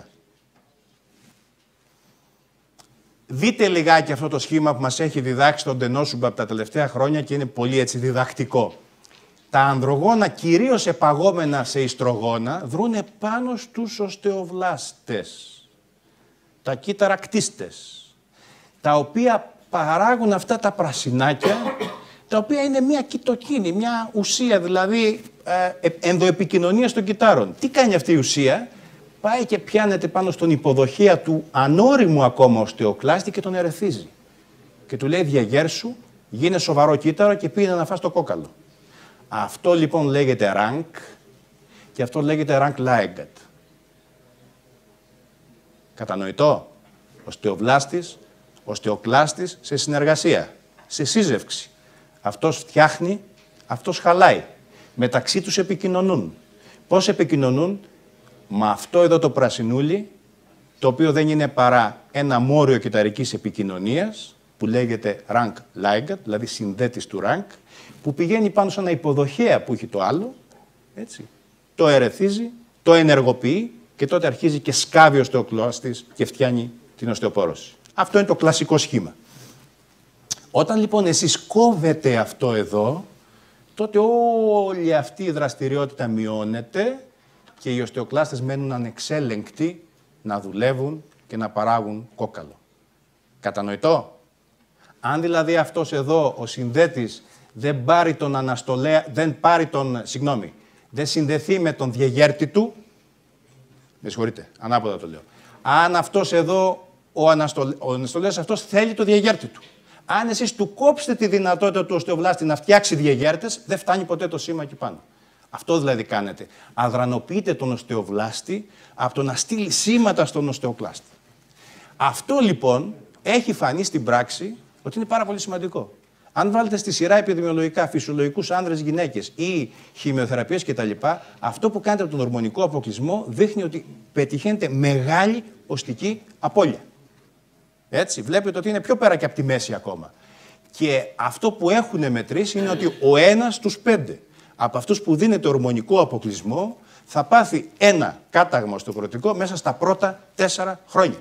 Δείτε λιγάκι αυτό το σχήμα που μας έχει διδάξει τον Ντενόσουμπα από τα τελευταία χρόνια και είναι πολύ έτσι διδακτικό. Τα ανδρογόνα, κυρίως επαγόμενα σε ιστρογόνα, δρούνε πάνω στους οστεοβλάστες, τα κύτταρα-κτίστες, τα οποία παράγουν αυτά τα πρασινάκια, τα οποία είναι μια κυτοκίνη, μια ουσία δηλαδή ε, ενδοεπικοινωνίας των κυττάρων. Τι κάνει αυτή η ουσία? Πάει και πιάνεται πάνω στον υποδοχέα του ανώριμου ακόμα οστεοκλάστη και τον ερεθίζει. Και του λέει διαγέρσου, γίνε σοβαρό κύτταρο και πήγαινε να φας το κόκαλο. Αυτό λοιπόν λέγεται rank και αυτό λέγεται rank ligand. Κατανοητό? Οστεοβλάστης, οστεοκλάστης σε συνεργασία, σε σύζευξη. Αυτός φτιάχνει, αυτός χαλάει. Μεταξύ τους επικοινωνούν. Πώς επικοινωνούν? Με αυτό εδώ το πρασινούλι, το οποίο δεν είναι παρά ένα μόριο κυταρικής επικοινωνίας, που λέγεται rank ligand, δηλαδή συνδέτης του rank, που πηγαίνει πάνω σε ένα υποδοχέα που έχει το άλλο, έτσι, το ερεθίζει, το ενεργοποιεί και τότε αρχίζει και σκάβει ο οστεοκλάστης και φτιάνει την οστεοπόρωση. Αυτό είναι το κλασικό σχήμα. Όταν λοιπόν εσείς κόβετε αυτό εδώ, τότε όλη αυτή η δραστηριότητα μειώνεται και οι οστεοκλάστες μένουν ανεξέλεγκτοι να δουλεύουν και να παράγουν κόκαλο. Κατανοητό? Αν δηλαδή αυτός εδώ, ο συνδέτης, δεν πάρει τον αναστολέα, δεν πάρει τον, συγγνώμη, δεν συνδεθεί με τον διεγέρτη του, με συγχωρείτε, ανάποδα το λέω. Αν αυτός εδώ, ο, αναστολ, ο αναστολέας αυτός θέλει το διεγέρτη του. Αν εσείς του κόψετε τη δυνατότητα του οστεοβλάστη να φτιάξει διεγέρτες, δεν φτάνει ποτέ το σήμα εκεί πάνω. Αυτό δηλαδή κάνετε. Αδρανοποιείτε τον οστεοβλάστη από το να στείλει σήματα στον οστεοκλάστη. Αυτό λοιπόν έχει φανεί στην πράξη ότι είναι πάρα πολύ σημαντικό. Αν βάλετε στη σειρά επιδημιολογικά φυσιολογικούς άνδρες, γυναίκες ή χημειοθεραπείες κτλ., αυτό που κάνετε από τον ορμονικό αποκλεισμό δείχνει ότι πετυχαίνετε μεγάλη οστική απώλεια. Έτσι, βλέπετε ότι είναι πιο πέρα και από τη μέση ακόμα. Και αυτό που έχουν μετρήσει είναι ότι ο ένας στους πέντε από αυτούς που δίνεται ορμονικό αποκλεισμό θα πάθει ένα κάταγμα οστεοπορωτικό μέσα στα πρώτα τέσσερα χρόνια.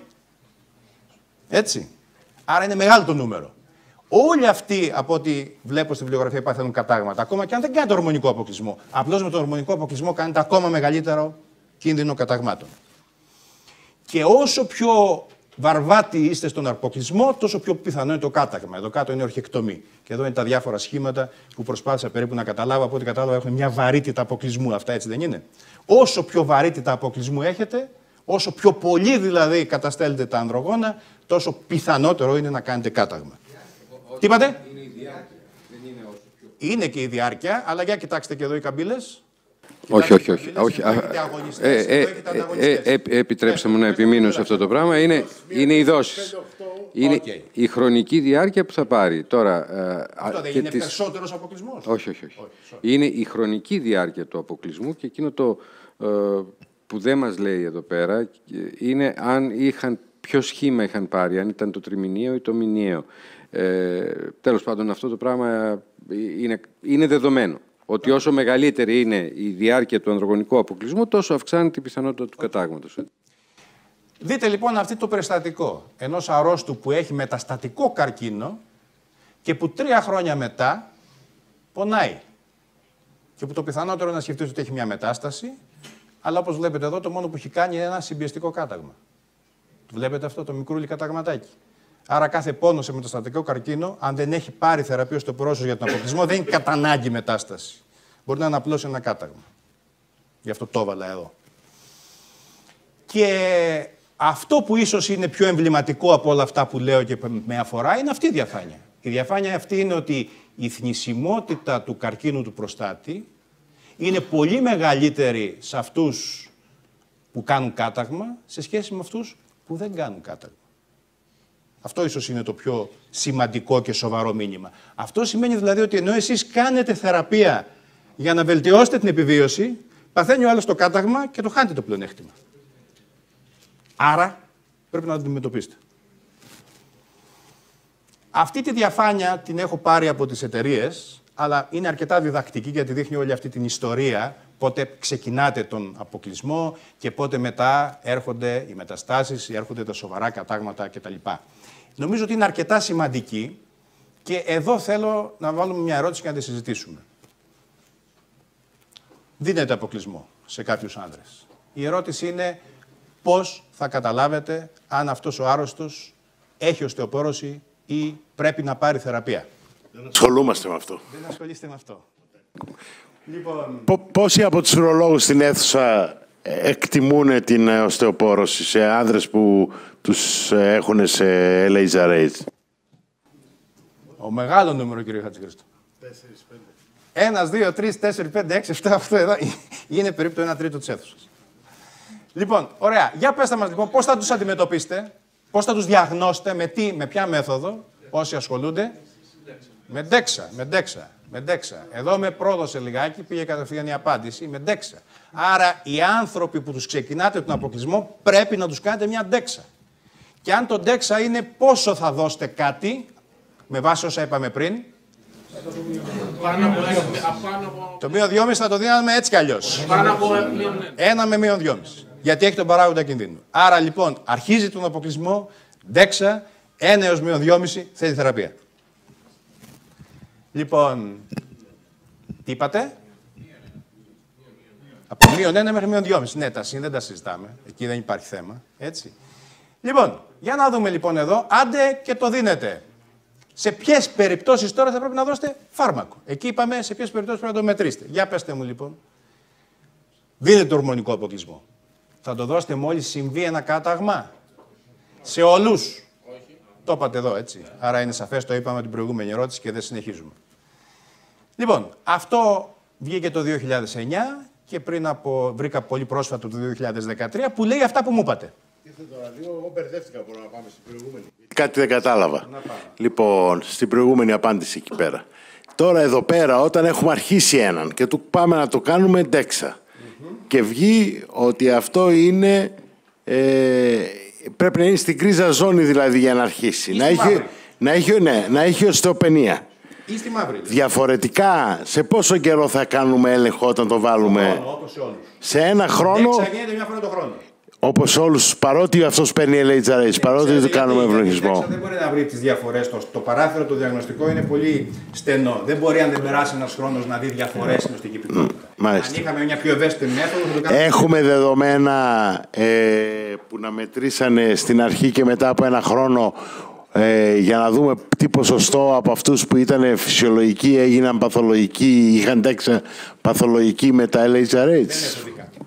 Έτσι. Άρα είναι μεγάλο το νούμερο. Όλοι αυτοί, από ό,τι βλέπω στη βιβλιογραφία, πάθαινουν κατάγματα, ακόμα και αν δεν κάνετε ορμονικό αποκλεισμό. Απλώς με τον ορμονικό αποκλεισμό κάνετε ακόμα μεγαλύτερο κίνδυνο καταγμάτων. Και όσο πιο βαρβάτη είστε στον αποκλεισμό, τόσο πιο πιθανό είναι το κάταγμα. Εδώ κάτω είναι ορχεκτομή. Και εδώ είναι τα διάφορα σχήματα που προσπάθησα περίπου να καταλάβω. Από ό,τι κατάλαβα, έχουν μια βαρύτητα αποκλεισμού. Αυτά έτσι δεν είναι? Όσο πιο βαρύτητα αποκλεισμού έχετε, όσο πιο πολύ δηλαδή καταστέλετε τα ανδρογόνα, τόσο πιθανότερο είναι να κάνετε κάταγμα. Τι είπατε? Είναι η διάρκεια. Δεν είναι όσο πιο... Είναι και η διάρκεια, αλλά για κοιτάξτε και εδώ οι καμπύλες. Όχι, όχι, όχι. όχι. Ε, ε, ε, ε, επιτρέψτε μου να επιμείνω σε αυτό το πράγμα. Είναι, είναι οι δόσεις. Είναι okay. η χρονική διάρκεια που θα πάρει. Τώρα, αυτό δεν είναι τις... περισσότερος αποκλεισμός? Όχι, όχι, όχι. όχι είναι η χρονική διάρκεια του αποκλεισμού και εκείνο το ε, που δεν μας λέει εδώ πέρα είναι αν είχαν, ποιο σχήμα είχαν πάρει, αν ήταν το τριμηνιαίο ή το μηνιαίο. Ε, τέλος πάντων, αυτό το πράγμα είναι, είναι δεδομένο. Ότι όσο μεγαλύτερη είναι η διάρκεια του ανδρογονικού αποκλεισμού, τόσο αυξάνεται η πιθανότητα του κατάγματος. Δείτε λοιπόν αυτό το περιστατικό ενός αρρώστου που έχει μεταστατικό καρκίνο και που τρία χρόνια μετά πονάει. Και που το πιθανότερο είναι να σκεφτείτε ότι έχει μια μετάσταση, αλλά όπως βλέπετε εδώ, το μόνο που έχει κάνει είναι ένα συμπιεστικό κάταγμα. Βλέπετε αυτό το μικρούλι καταγματάκι. Άρα κάθε πόνο σε μεταστατικό καρκίνο, αν δεν έχει πάρει θεραπεία στο πρόσωπο για τον αποκλεισμό, δεν είναι κατά ανάγκη μετάσταση. Μπορεί να είναι απλώς ένα κάταγμα. Γι' αυτό το έβαλα εδώ. Και αυτό που ίσως είναι πιο εμβληματικό από όλα αυτά που λέω και με αφορά είναι αυτή η διαφάνεια. Η διαφάνεια αυτή είναι ότι η θνησιμότητα του καρκίνου του προστάτη είναι πολύ μεγαλύτερη σε αυτούς που κάνουν κάταγμα σε σχέση με αυτούς που δεν κάνουν κάταγμα. Αυτό ίσως είναι το πιο σημαντικό και σοβαρό μήνυμα. Αυτό σημαίνει δηλαδή ότι ενώ εσείς κάνετε θεραπεία για να βελτιώσετε την επιβίωση, παθαίνει ο άλλος το κάταγμα και το χάνετε το πλεονέκτημα. Άρα πρέπει να το αντιμετωπίσετε. Αυτή τη διαφάνεια την έχω πάρει από τις εταιρείες, αλλά είναι αρκετά διδακτική γιατί δείχνει όλη αυτή την ιστορία, πότε ξεκινάτε τον αποκλεισμό και πότε μετά έρχονται οι μεταστάσεις, έρχονται τα σοβαρά κατάγματα κτλ. Νομίζω ότι είναι αρκετά σημαντική και εδώ θέλω να βάλουμε μια ερώτηση και να τη συζητήσουμε. Δίνετε αποκλεισμό σε κάποιους άνδρες. Η ερώτηση είναι πώς θα καταλάβετε αν αυτός ο άρρωστος έχει οστεοπόρωση ή πρέπει να πάρει θεραπεία. Δεν ασχολούμαστε με αυτό. Δεν ασχολείστε με αυτό. Λοιπόν... Πόσοι από τους ουρολόγους στην αίθουσα εκτιμούν την οστεοπόρωση σε άνδρες που τους έχουν σε laser rays? Ο μεγάλο νούμερο, κύριε Χατζηχρήστο. Τέσσερις, πέντε. Ένας, δύο, τρεις, τέσσερις, πέντε, έξι, εφτά, αυτό εδώ είναι περίπου το ένα τρίτο της αίθουσας. Λοιπόν, ωραία. Για πέστε μας λοιπόν πώς θα τους αντιμετωπίσετε, πώς θα τους διαγνώσετε, με τι, με ποια μέθοδο, όσοι ασχολούνται. Με ντέξα, με ντέξα, με ντέξα. Εδώ με πρόδωσε λιγάκι, πήγε κατευθείαν η απάντηση, με ντέξα. Άρα οι άνθρωποι που τους ξεκινάτε τον αποκλεισμό πρέπει να τους κάνετε μια ντέξα. Και αν το ντέξα είναι πόσο θα δώσετε κάτι, με βάση όσα είπαμε πριν, το μείον δυόμισι θα το δίναμε έτσι κι αλλιώς. Ένα με μείον δυόμισι. Γιατί έχει τον παράγοντα κινδύνου. Άρα λοιπόν αρχίζει τον αποκλεισμό, ντέξα, ένα έως μείον δυόμισι θέλει θεραπεία. Λοιπόν, τι είπατε? Από μείον ένα μέχρι μείον δυόμισι. Ναι, τα συν δεν τα συζητάμε. Εκεί δεν υπάρχει θέμα. Έτσι. Λοιπόν, για να δούμε λοιπόν εδώ, άντε και το δίνετε. Σε ποιες περιπτώσεις τώρα θα πρέπει να δώσετε φάρμακο. Εκεί είπαμε σε ποιες περιπτώσεις πρέπει να το μετρήσετε. Για πέστε μου λοιπόν. Δίνετε το ορμονικό αποκλεισμό. Θα το δώσετε μόλις συμβεί ένα κάταγμα. Σε όλους. Όχι. Το είπατε εδώ, έτσι. Άρα είναι σαφές, το είπαμε την προηγούμενη ερώτηση και δεν συνεχίζουμε. Λοιπόν, αυτό βγήκε το δύο χιλιάδες εννιά και πριν από, βρήκα πολύ πρόσφατο το δύο χιλιάδες δεκατρία που λέει αυτά που μου είπατε. Τώρα, εγώ μπερδεύτηκα, μπορώ να πάμε στην προηγούμενη. Κάτι δεν κατάλαβα. Λοιπόν, στην προηγούμενη απάντηση εκεί πέρα. Τώρα εδώ πέρα, όταν έχουμε αρχίσει έναν και του πάμε να το κάνουμε ντέξα mm-hmm. και βγει ότι αυτό είναι, ε, πρέπει να είναι στην κρίζα ζώνη δηλαδή για να αρχίσει. Να έχει, να, έχει, ναι, να έχει οστεοπενία. Ή στη μαύρη. Διαφορετικά, σε πόσο καιρό θα κάνουμε έλεγχο όταν το βάλουμε? Χρόνο, όπως σε όλους. Σε ένα χρόνο. Ντέξα γίνεται μια φορά το χρόνο. Όπως όλους, παρότι αυτός παίρνει ελέιτσα ρέις, παρότι δεν κάνουμε ευλογισμό. Δεν μπορεί να βρει τις διαφορές. Το, το παράθυρο το διαγνωστικό είναι πολύ στενό. Δεν μπορεί, αν δεν περάσει ένας χρόνος, να δει διαφορές στην οστική πυκνότητα. Mm, αν είχαμε μια πιο ευαίσθητη μέθοδο, θα το κάνουμε. Έχουμε δεδομένα ε, που να μετρήσανε στην αρχή και μετά από ένα χρόνο ε, για να δούμε τι ποσοστό από αυτούς που ήταν φυσιολογικοί έγιναν παθολογικοί, είχαν τέξει παθολογικοί με τα ελέιτσα ρέις.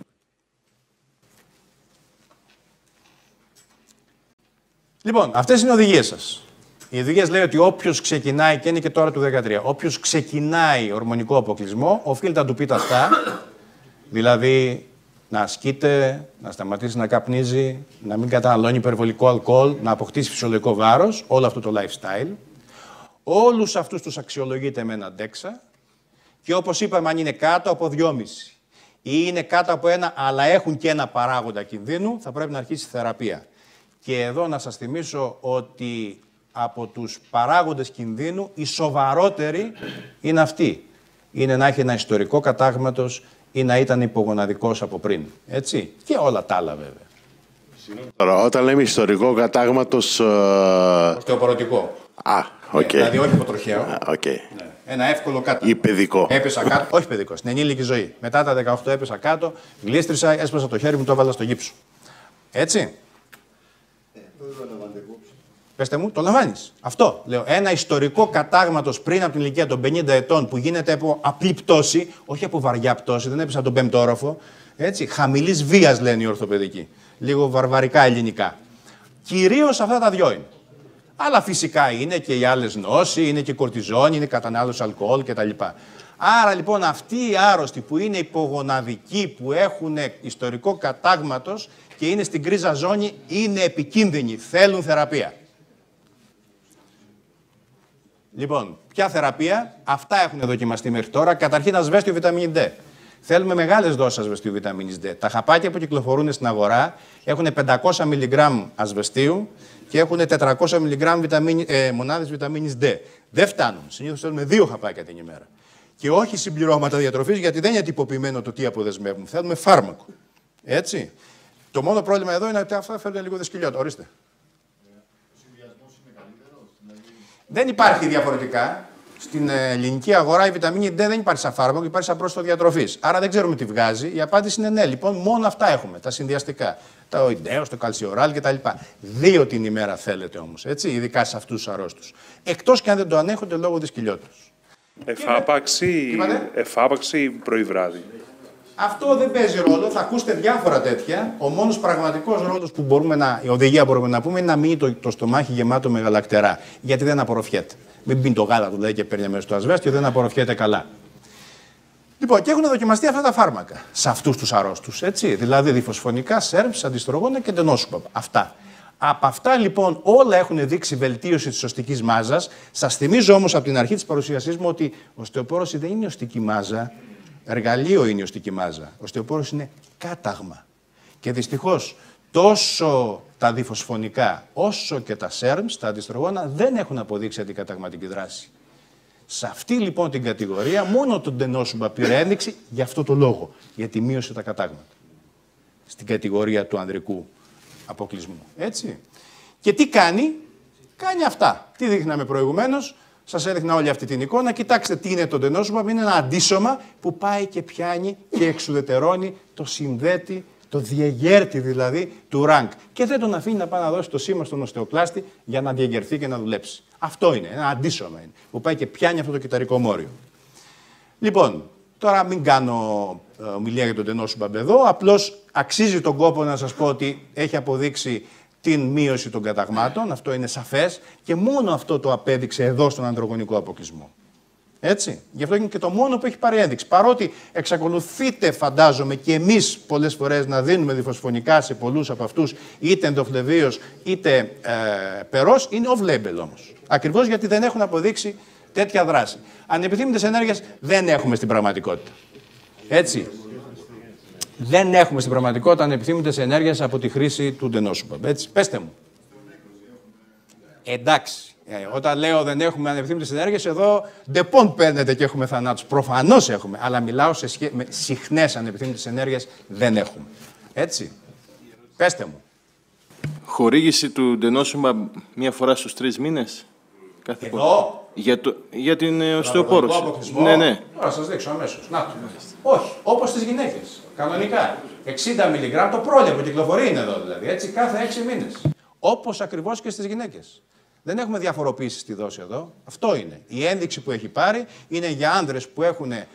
Λοιπόν, αυτές είναι οι οδηγίες σας. Οι οδηγίες λέει ότι όποιος ξεκινάει, και είναι και τώρα του δεκατρία, όποιος ξεκινάει ορμονικό αποκλεισμό, οφείλετε να του πείτε αυτά, δηλαδή να ασκείται, να σταματήσει να καπνίζει, να μην καταναλώνει υπερβολικό αλκοόλ, να αποκτήσει φυσιολογικό βάρος, όλο αυτό το lifestyle. Όλους αυτούς τους αξιολογείτε με ένα ντέξα και όπως είπαμε, αν είναι κάτω από δυόμισι ή είναι κάτω από ένα, αλλά έχουν και ένα παράγοντα κινδύνου, θα πρέπει να αρχίσει η θεραπεία. Και εδώ να σας θυμίσω ότι από τους παράγοντες κινδύνου οι σοβαρότεροι είναι αυτοί. Είναι να έχει ένα ιστορικό κατάγματος ή να ήταν υπογοναδικός από πριν. Έτσι. Και όλα τα άλλα βέβαια. Τώρα, όταν λέμε ιστορικό κατάγματος... Οστεοπορωτικό. Α, οκ. Okay. Δηλαδή όχι υποτροχαίο. Α, οκ. Okay. Ναι. Ένα εύκολο κάτω. Ή παιδικό. Έπεσα κάτω. Όχι παιδικό, στην ενήλικη ζωή. Μετά τα δεκαοκτώ έπεσα κάτω, γλίστρισα, έσπασα το χέρι μου, το έβαλα στο γύψο. Έτσι. Πεςτε μου, το λαμβάνεις. Αυτό λέω. Ένα ιστορικό κατάγματος πριν από την ηλικία των πενήντα ετών που γίνεται από απλή πτώση, όχι από βαριά πτώση, δεν έπεσα από τον πέμπτο όροφο, Έτσι, χαμηλής βίας λένε οι ορθοπαιδικοί. Λίγο βαρβαρικά ελληνικά. Κυρίως αυτά τα δυο είναι. Αλλά φυσικά είναι και οι άλλες νόσοι, είναι και κορτιζόνη, είναι κατανάλωση αλκοόλ κτλ. Άρα λοιπόν αυτοί οι άρρωστοι που είναι υπογοναδικοί, που έχουν ιστορικό κατάγματος και είναι στην γκρίζα ζώνη, είναι επικίνδυνοι, θέλουν θεραπεία. Λοιπόν, ποια θεραπεία? Αυτά έχουν δοκιμαστεί μέχρι τώρα. Καταρχήν ασβέστιο βιταμίνη D. Θέλουμε μεγάλες δόσεις ασβεστίου βιταμίνης D. Τα χαπάκια που κυκλοφορούν στην αγορά έχουν πεντακόσια μιλιγκράμμ ασβεστίου και έχουν τετρακόσια μιλιγκράμμ βιταμίνη, ε, μονάδες βιταμίνης D. Δεν φτάνουν. Συνήθως θέλουμε δύο χαπάκια την ημέρα. Και όχι συμπληρώματα διατροφής, γιατί δεν είναι τυποποιημένο το τι αποδεσμεύουν. Θέλουμε φάρμακο. Έτσι. Το μόνο πρόβλημα εδώ είναι ότι αυτά φέρνουν λίγο δυσκολιότητα. Ορίστε. Δεν υπάρχει διαφορετικά. Στην ελληνική αγορά η βιταμίνη D δεν υπάρχει σαν φάρμακο, υπάρχει σαν πρόσθετο διατροφής. Άρα δεν ξέρουμε τι βγάζει. Η απάντηση είναι ναι. Λοιπόν, μόνο αυτά έχουμε. Τα συνδυαστικά. Τα οιντέος, το καλσιοράλ κτλ. Δύο την ημέρα θέλετε όμως. Έτσι, ειδικά σε αυτούς τους αρρώστους. Εκτός και αν δεν το ανέχονται λόγω δυσκολιότητας. Εφάπαξη, εφάπαξη πρωί-βράδυ. Αυτό δεν παίζει ρόλο. Θα ακούσετε διάφορα τέτοια. Ο μόνος πραγματικός ρόλος που μπορούμε να, η οδηγία μπορούμε να πούμε είναι να μείνει το, το στομάχι γεμάτο με γαλακτερά. Γιατί δεν απορροφιέται. Μην πίνει το γάλα του δηλαδή και παίρνει μέσα στο ασβέστιο, δεν απορροφιέται καλά. Λοιπόν, και έχουν δοκιμαστεί αυτά τα φάρμακα σε αυτούς τους αρρώστους. Έτσι. Δηλαδή διφοσφωνικά, σέρμς, αντιστρογόνα και ντενόσουπα. Αυτά. Από αυτά λοιπόν όλα έχουν δείξει βελτίωση της οστικής μάζας. Σας θυμίζω όμως από την αρχή της παρουσίασής μου ότι οστεοπόρωση δεν είναι οστική μάζα. Εργαλείο είναι η οστική μάζα. Οστεοπόρωση είναι κάταγμα. Και δυστυχώς τόσο τα διφοσφωνικά όσο και τα σέρμς, τα αντιστρογόνα, δεν έχουν αποδείξει αντικαταγματική δράση. Σε αυτή λοιπόν την κατηγορία μόνο το ντενόσουπα πήρε ένδειξη για αυτό το λόγο. Γιατί μείωσε τα κατάγματα. Στην κατηγορία του ανδρικού αποκλεισμού. Έτσι. Και τι κάνει? Κάνει αυτά. Τι δείχναμε προηγουμένως? Σας έδειχνα όλη αυτή την εικόνα. Κοιτάξτε τι είναι το ντενόσουπα. Είναι ένα αντίσωμα που πάει και πιάνει και εξουδετερώνει, το συνδέτη, το διεγέρτη δηλαδή του ραγκ. Και δεν τον αφήνει να πάει να δώσει το σήμα στον οστεοκλάστη για να διεγερθεί και να δουλέψει. Αυτό είναι. Ένα αντίσωμα είναι. Που πάει και πιάνει αυτό το κυταρικό μόριο. Λοιπόν, τώρα μην κάνω ε, ομιλία για τον ντενόσουπα εδώ. Απλώς αξίζει τον κόπο να σας πω ότι έχει αποδείξει την μείωση των καταγμάτων. Αυτό είναι σαφές. Και μόνο αυτό το απέδειξε εδώ στον ανδρογονικό αποκλεισμό. Έτσι. Γι' αυτό είναι και το μόνο που έχει πάρει ένδειξη. Παρότι εξακολουθείτε, φαντάζομαι, και εμείς πολλές φορές να δίνουμε διφοσφωνικά σε πολλούς από αυτούς, είτε ενδοφλεβίος είτε ε, περός, είναι off-label όμως. Ακριβώς γιατί δεν έχουν αποδείξει τέτοια δράση. Ανεπιθύμητες ενέργειες δεν έχουμε στην πραγματικότητα. Έτσι. Δεν έχουμε στην πραγματικότητα ανεπιθύμητες ενέργειες από τη χρήση του ντενόσουπα. Έτσι. Πέστε μου. Εντάξει. Ε, όταν λέω δεν έχουμε ανεπιθύμητες ενέργειες, εδώ ντεπών παίρνετε και έχουμε θανάτους. Προφανώς έχουμε, αλλά μιλάω σε σχέ... με συχνές ανεπιθύμητες ενέργειες δεν έχουμε. Έτσι. Πέστε μου. Χορήγηση του ντενόσουπα μία φορά στους τρεις μήνες. Κάθε Εδώ. Πο... Για, το... για την οστεοπόρωση. Ναι, ναι. Τώρα σας δείξω αμέσως. Να το. Όχι, όπως στις γυναίκες. Κανονικά. εξήντα μιλιγκράμμ το πρόλεπτο κυκλοφορεί είναι εδώ δηλαδή. Έτσι κάθε έξι μήνες. Όπως ακριβώς και στις γυναίκες. Δεν έχουμε διαφοροποίηση στη δόση εδώ. Αυτό είναι. Η ένδειξη που έχει πάρει είναι για άνδρες που έχουν, ε,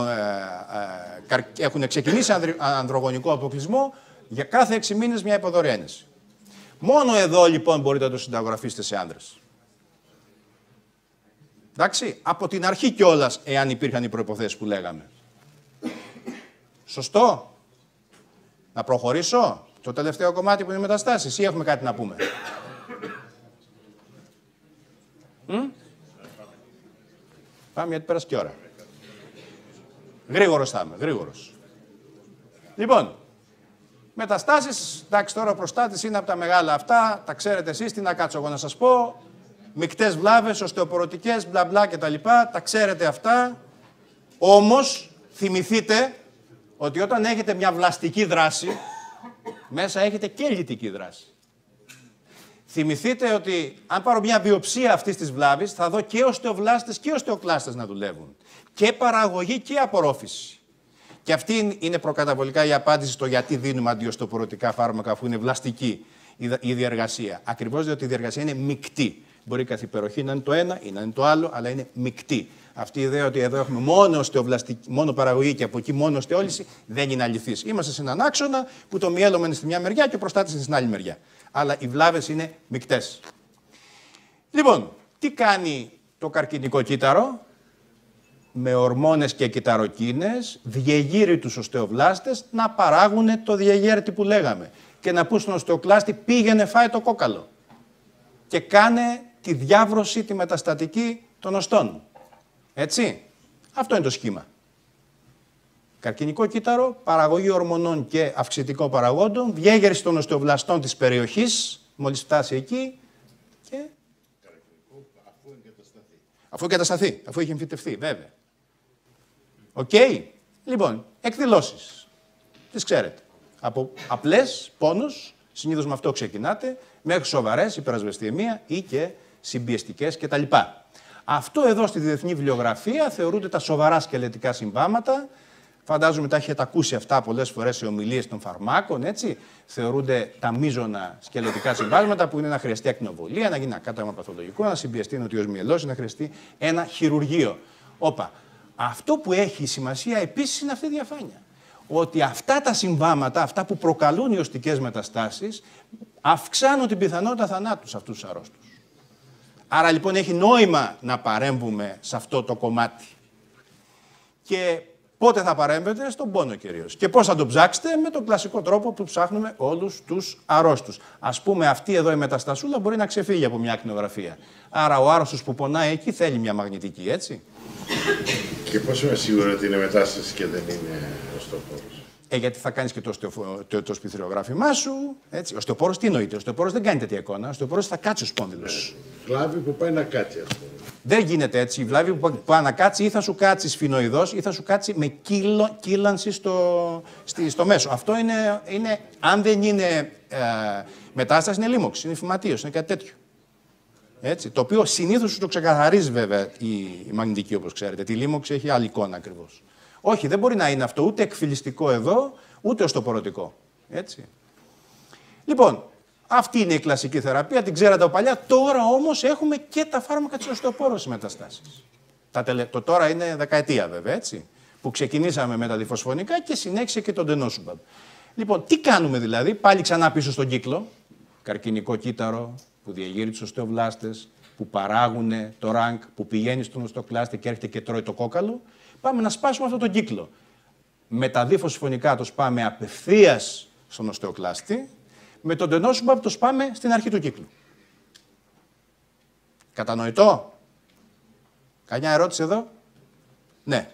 ε, ε, έχουν ξεκινήσει ανδρογονικό αποκλεισμό για κάθε έξι μήνες μια υποδωρή ένεση. Μόνο εδώ λοιπόν μπορείτε να το συνταγογραφήσετε σε άνδρες. Εντάξει, από την αρχή κιόλας, εάν υπήρχαν οι προϋποθέσεις που λέγαμε. Σωστό. Να προχωρήσω το τελευταίο κομμάτι που είναι μεταστάσεις ή έχουμε κάτι να πούμε? Mm? Πάμε γιατί πέρασε και ώρα. Γρήγορος θα είμαι, γρήγορος. Λοιπόν, μεταστάσεις, εντάξει τώρα ο προστάτης είναι από τα μεγάλα αυτά, τα ξέρετε εσείς, τι να κάτσω εγώ να σας πω. Μικτές βλάβες, οστεοπορωτικές, μπλα μπλα κτλ. Τα, τα ξέρετε αυτά. Όμως, θυμηθείτε ότι όταν έχετε μια βλαστική δράση, μέσα έχετε και λυτική δράση. Θυμηθείτε ότι αν πάρω μια βιοψία αυτής της βλάβης, θα δω και οστεοβλάστες και οστεοκλάστες να δουλεύουν. Και παραγωγή και απορρόφηση. Και αυτή είναι προκαταβολικά η απάντηση στο γιατί δίνουμε αντιοστεοπορωτικά φάρμακα, αφού είναι βλαστική η διεργασία. Ακριβώς διότι η διεργασία είναι μεικτή. Μπορεί καθ' υπεροχή να είναι το ένα ή να είναι το άλλο, αλλά είναι μεικτή. Αυτή η ιδέα ότι εδώ έχουμε μόνο, μόνο παραγωγή και από εκεί μόνο οστεόλυση δεν είναι αληθής. Είμαστε σε έναν άξονα που το μυέλωμα είναι στη μια μεριά και ο προστάτης είναι στην άλλη μεριά. Αλλά οι βλάβες είναι μεικτές. Λοιπόν, τι κάνει το καρκινικό κύτταρο? Με ορμόνες και κυταροκίνες διεγείρει τους οστεοβλάστες να παράγουν το διεγέρτη που λέγαμε και να πούν στον οστεοκλάστη πήγαινε φάει το κόκαλο και κάνε τη διάβρωση, τη μεταστατική των οστών. Έτσι. Αυτό είναι το σχήμα. Καρκινικό κύτταρο, παραγωγή ορμονών και αυξητικών παραγόντων, διέγερση των οστεοβλαστών της περιοχής, μόλις φτάσει εκεί και... Αφού εγκατασταθεί. Αφού εγκατασταθεί, αφού έχει εμφυτευτεί, βέβαια. Οκ. Okay. Λοιπόν, εκδηλώσεις. Τις ξέρετε. Από απλές, πόνους, συνήθως με αυτό ξεκινάτε, μέχρι σοβαρές, υπερασβεστιαιμία ή και συμπιεστικές κτλ. Αυτό εδώ στη διεθνή βιβλιογραφία θεωρούνται τα σοβαρά σκελετικά συμβάματα. Φαντάζομαι τα έχετε ακούσει αυτά πολλές φορές σε ομιλίες των φαρμάκων, έτσι. Θεωρούνται τα μείζωνα σκελετικά συμβάσματα που είναι να χρειαστεί ακτινοβολία, να γίνει ένα κάταγμα παθολογικό, να συμπιεστεί νοτιός μυελός, να χρειαστεί ένα χειρουργείο. Όπα. Αυτό που έχει σημασία επίσης είναι αυτή η διαφάνεια. Ότι αυτά τα συμβάματα, αυτά που προκαλούν οι οστικές μεταστάσεις, αυξάνουν την πιθανότητα θανάτου σε αυτούς τους αρρώστους. Άρα λοιπόν έχει νόημα να παρέμβουμε σε αυτό το κομμάτι. Και πότε θα παρέμβετε? Στον πόνο κυρίως. Και πώς θα το ψάξετε? Με τον κλασικό τρόπο που ψάχνουμε όλους τους αρρώστους. Ας πούμε αυτή εδώ η μεταστασούλα μπορεί να ξεφύγει από μια ακτινογραφία. Άρα ο άρρωστος που πονάει εκεί θέλει μια μαγνητική, έτσι. Και πώς είμαι σίγουρο ότι είναι μετάσταση και δεν είναι οστεοπόρος? Ε, γιατί θα κάνεις και το, οστεοφο... το, το σπυθριογράφημά σου. Έτσι. Ο οστεοπόρος τι εννοείται? Ο οστεοπόρος δεν κάνει τέτοια εικόνα. Ο οστεοπόρος θα κάτσει ο σπόνδυλος. Βλάβη που πάει να κάτσει, ας πούμε. Δεν γίνεται έτσι. Η βλάβη που πάει να κάτσει ή θα σου κάτσει σφινοειδώς ή θα σου κάτσει με κύλο, κύλανση στο, στη, στο μέσο. Αυτό είναι, είναι, αν δεν είναι ε, μετάσταση, είναι λίμωξη, είναι φυματίος, είναι κάτι τέτοιο. Έτσι, το οποίο συνήθως σου το ξεκαθαρίζει βέβαια η, η μαγνητική, όπως ξέρετε. Τη λίμωξη έχει άλλη εικόνα ακριβώς. Όχι, δεν μπορεί να είναι αυτό ούτε εκφυλιστικό εδώ, ούτε οστεοπορωτικό. Έτσι. Λοιπόν, αυτή είναι η κλασική θεραπεία, την ξέρατε από παλιά. Τώρα όμως έχουμε και τα φάρμακα της οστεοπόρωσης μεταστάσεις. Τα τελε... Το τώρα είναι δεκαετία βέβαια, έτσι, που ξεκινήσαμε με τα διφοσφωνικά και συνέχισε και τον Denosumab. Λοιπόν, τι κάνουμε δηλαδή? Πάλι ξανά πίσω στον κύκλο. Καρκινικό κύτταρο που διεγείρει τους οστεοβλάστες, που παράγουν το ρανκ, που πηγαίνει στον οστεοκλάστη και έρχεται και τρώει το κόκαλο. Πάμε να σπάσουμε αυτόν τον κύκλο. Με τα διφοσφωνικά το σπάμε απευθείας στον οστεοκλάστη, με τον Denosumab το σπάμε στην αρχή του κύκλου. Κατανοητό? Καμιά ερώτηση εδώ? Ναι.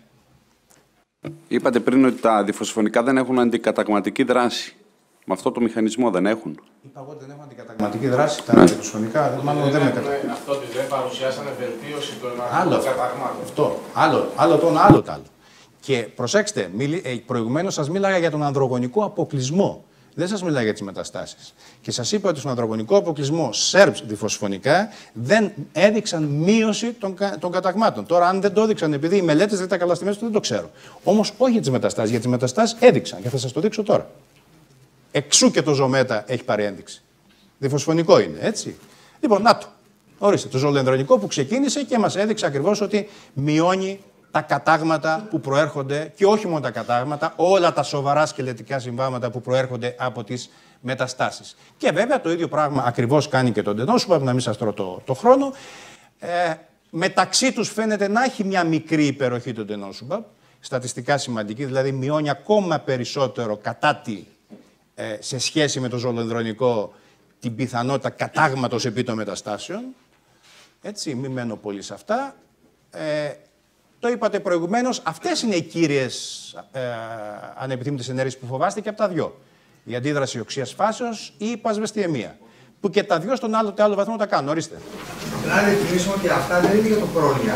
Είπατε πριν ότι τα διφοσφωνικά δεν έχουν αντικαταγματική δράση. Με αυτό το μηχανισμό δεν έχουν. Είπα εγώ ότι δεν έχουν αντικαταγματική δράση τα διφοσφωνικά, μάλλον δεν με καταγματική. Αυτό ότι δεν παρουσιάσανε βελτίωση των καταγμάτων. Αυτό. Άλλο, άλλο το ένα, άλλο το άλλο. Και προσέξτε, προηγουμένως σας μίλαγα για τον ανδρογονικό αποκλεισμό. Δεν σας μιλάω για τις μεταστάσεις. Και σας είπα ότι στον ανδρογονικό αποκλεισμό σερβς διφοσφωνικά δεν έδειξαν μείωση των, των καταγμάτων. Τώρα, αν δεν το έδειξαν, επειδή οι μελέτες δεν ήταν καλά στη μέση του, δεν το ξέρω. Όμως, όχι για τις μεταστάσεις. Για τις μεταστάσεις έδειξαν και θα σας το δείξω τώρα. Εξού και το ζωμέτα έχει πάρει ένδειξη. Διφοσφωνικό είναι, έτσι. Λοιπόν, να το. Ορίστε, το ζολενδρονικό που ξεκίνησε και μας έδειξε ακριβώς ότι μειώνει τα κατάγματα που προέρχονται, και όχι μόνο τα κατάγματα, όλα τα σοβαρά σκελετικά συμβάματα που προέρχονται από τις μεταστάσεις. Και βέβαια το ίδιο πράγμα ακριβώς κάνει και τον Denosumab, να μην σας τρώω το, το χρόνο. Ε, μεταξύ τους φαίνεται να έχει μια μικρή υπεροχή τον Denosumab, στατιστικά σημαντική, δηλαδή μειώνει ακόμα περισσότερο κατά τη, ε, σε σχέση με το ζολενδρονικό, την πιθανότητα κατάγματος επί των μεταστάσεων. Έτσι, μην μένω πολύ σε αυτά. Ε, Το είπατε προηγουμένως, αυτές είναι οι κύριες ε, ανεπιθύμητες ενέργειες που φοβάστε και από τα δυο. Η αντίδραση οξείας φάσεως ή η πασβεστιαιμία. Που και τα δυο στον άλλο, άλλο βαθμό τα κάνουν. Ορίστε. Να ρυθμίσουμε ότι αυτά δεν είναι για το πρόλια.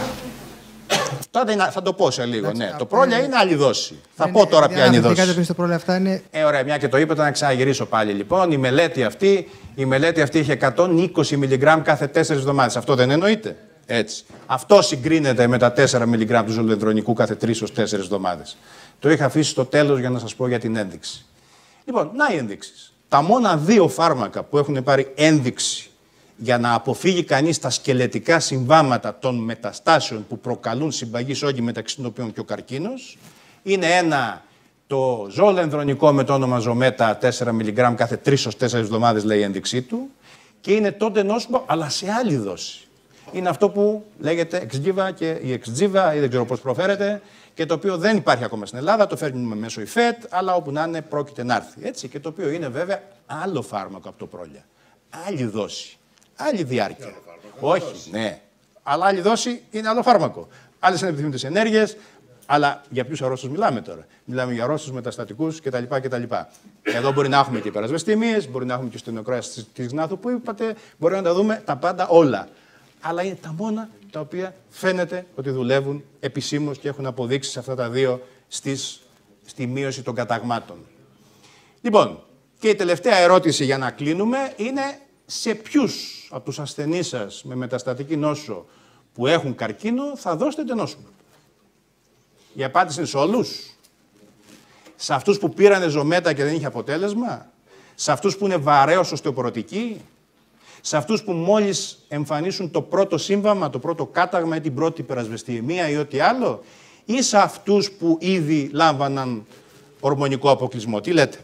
Τότε θα το πω σε λίγο. Ναι. Το πρόλια είναι άλλη δόση. Θα πω τώρα ποια είναι η δόση. Πριν στο πρόλια αυτά είναι... Ε, ωραία, μια και το είπατε, να ξαναγυρίσω πάλι λοιπόν. Η μελέτη αυτή, η μελέτη αυτή είχε εκατόν είκοσι μιλιγκράμμ κάθε τέσσερις εβδομάδες. Αυτό δεν εννοείται? Έτσι. Αυτό συγκρίνεται με τα τέσσερα μιλιγκράμμ του ζολενδρονικού κάθε τρεις έως τέσσερις εβδομάδες. Το είχα αφήσει στο τέλος για να σας πω για την ένδειξη. Λοιπόν, να οι ενδείξεις. Τα μόνα δύο φάρμακα που έχουν πάρει ένδειξη για να αποφύγει κανείς τα σκελετικά συμβάματα των μεταστάσεων που προκαλούν συμπαγή σόγγι, μεταξύ των οποίων και ο καρκίνος. Είναι ένα το ζώο-ενδρονικό με το όνομα Ζομέτα, τέσσερα μιλιγκράμμ κάθε τρεις ως τέσσερις εβδομάδες, λέει η ένδειξή του. Και είναι το ντενόσουμπα, αλλά σε άλλη δόση. Είναι αυτό που λέγεται εξτζίβα και η εξτζίβα, ή δεν ξέρω πώς προφέρεται, και το οποίο δεν υπάρχει ακόμα στην Ελλάδα, το φέρνουμε μέσω ΙΦΕΤ, αλλά όπου να είναι πρόκειται να έρθει. Έτσι, και το οποίο είναι βέβαια άλλο φάρμακο από το πρόλια. Άλλη δόση, άλλη διάρκεια. Όχι, ναι. Αλλά άλλη δόση είναι άλλο φάρμακο. Άλλες είναι επιθυμητές ενέργειες, αλλά για ποιους αρρώστους μιλάμε τώρα? Μιλάμε για αρρώστους μεταστατικούς κτλ. κτλ. Εδώ μπορεί να έχουμε και υπερασβεστημίες, μπορεί να έχουμε και στενοκράτηση της γνάθου που είπατε, μπορεί να τα δούμε τα πάντα όλα. Αλλά είναι τα μόνα τα οποία φαίνεται ότι δουλεύουν επισήμως και έχουν αποδείξει σε αυτά τα δύο στις, στη μείωση των καταγμάτων. Λοιπόν, και η τελευταία ερώτηση για να κλείνουμε είναι σε ποιους από τους ασθενείς σας με μεταστατική νόσο που έχουν καρκίνο θα δώσετε ντενόσουμπα? Η απάντηση είναι σε όλους. Σε αυτούς που πήρανε Ζομέτα και δεν είχε αποτέλεσμα. Σε αυτούς που είναι βαρέως οστεοποροτικοί. Σε αυτούς που μόλις εμφανίσουν το πρώτο σύμβαμα, το πρώτο κάταγμα ή την πρώτη υπερασβεστιαιμία ή ό,τι άλλο. Ή σε αυτούς που ήδη λάμβαναν ορμονικό αποκλεισμό? Τι λέτε?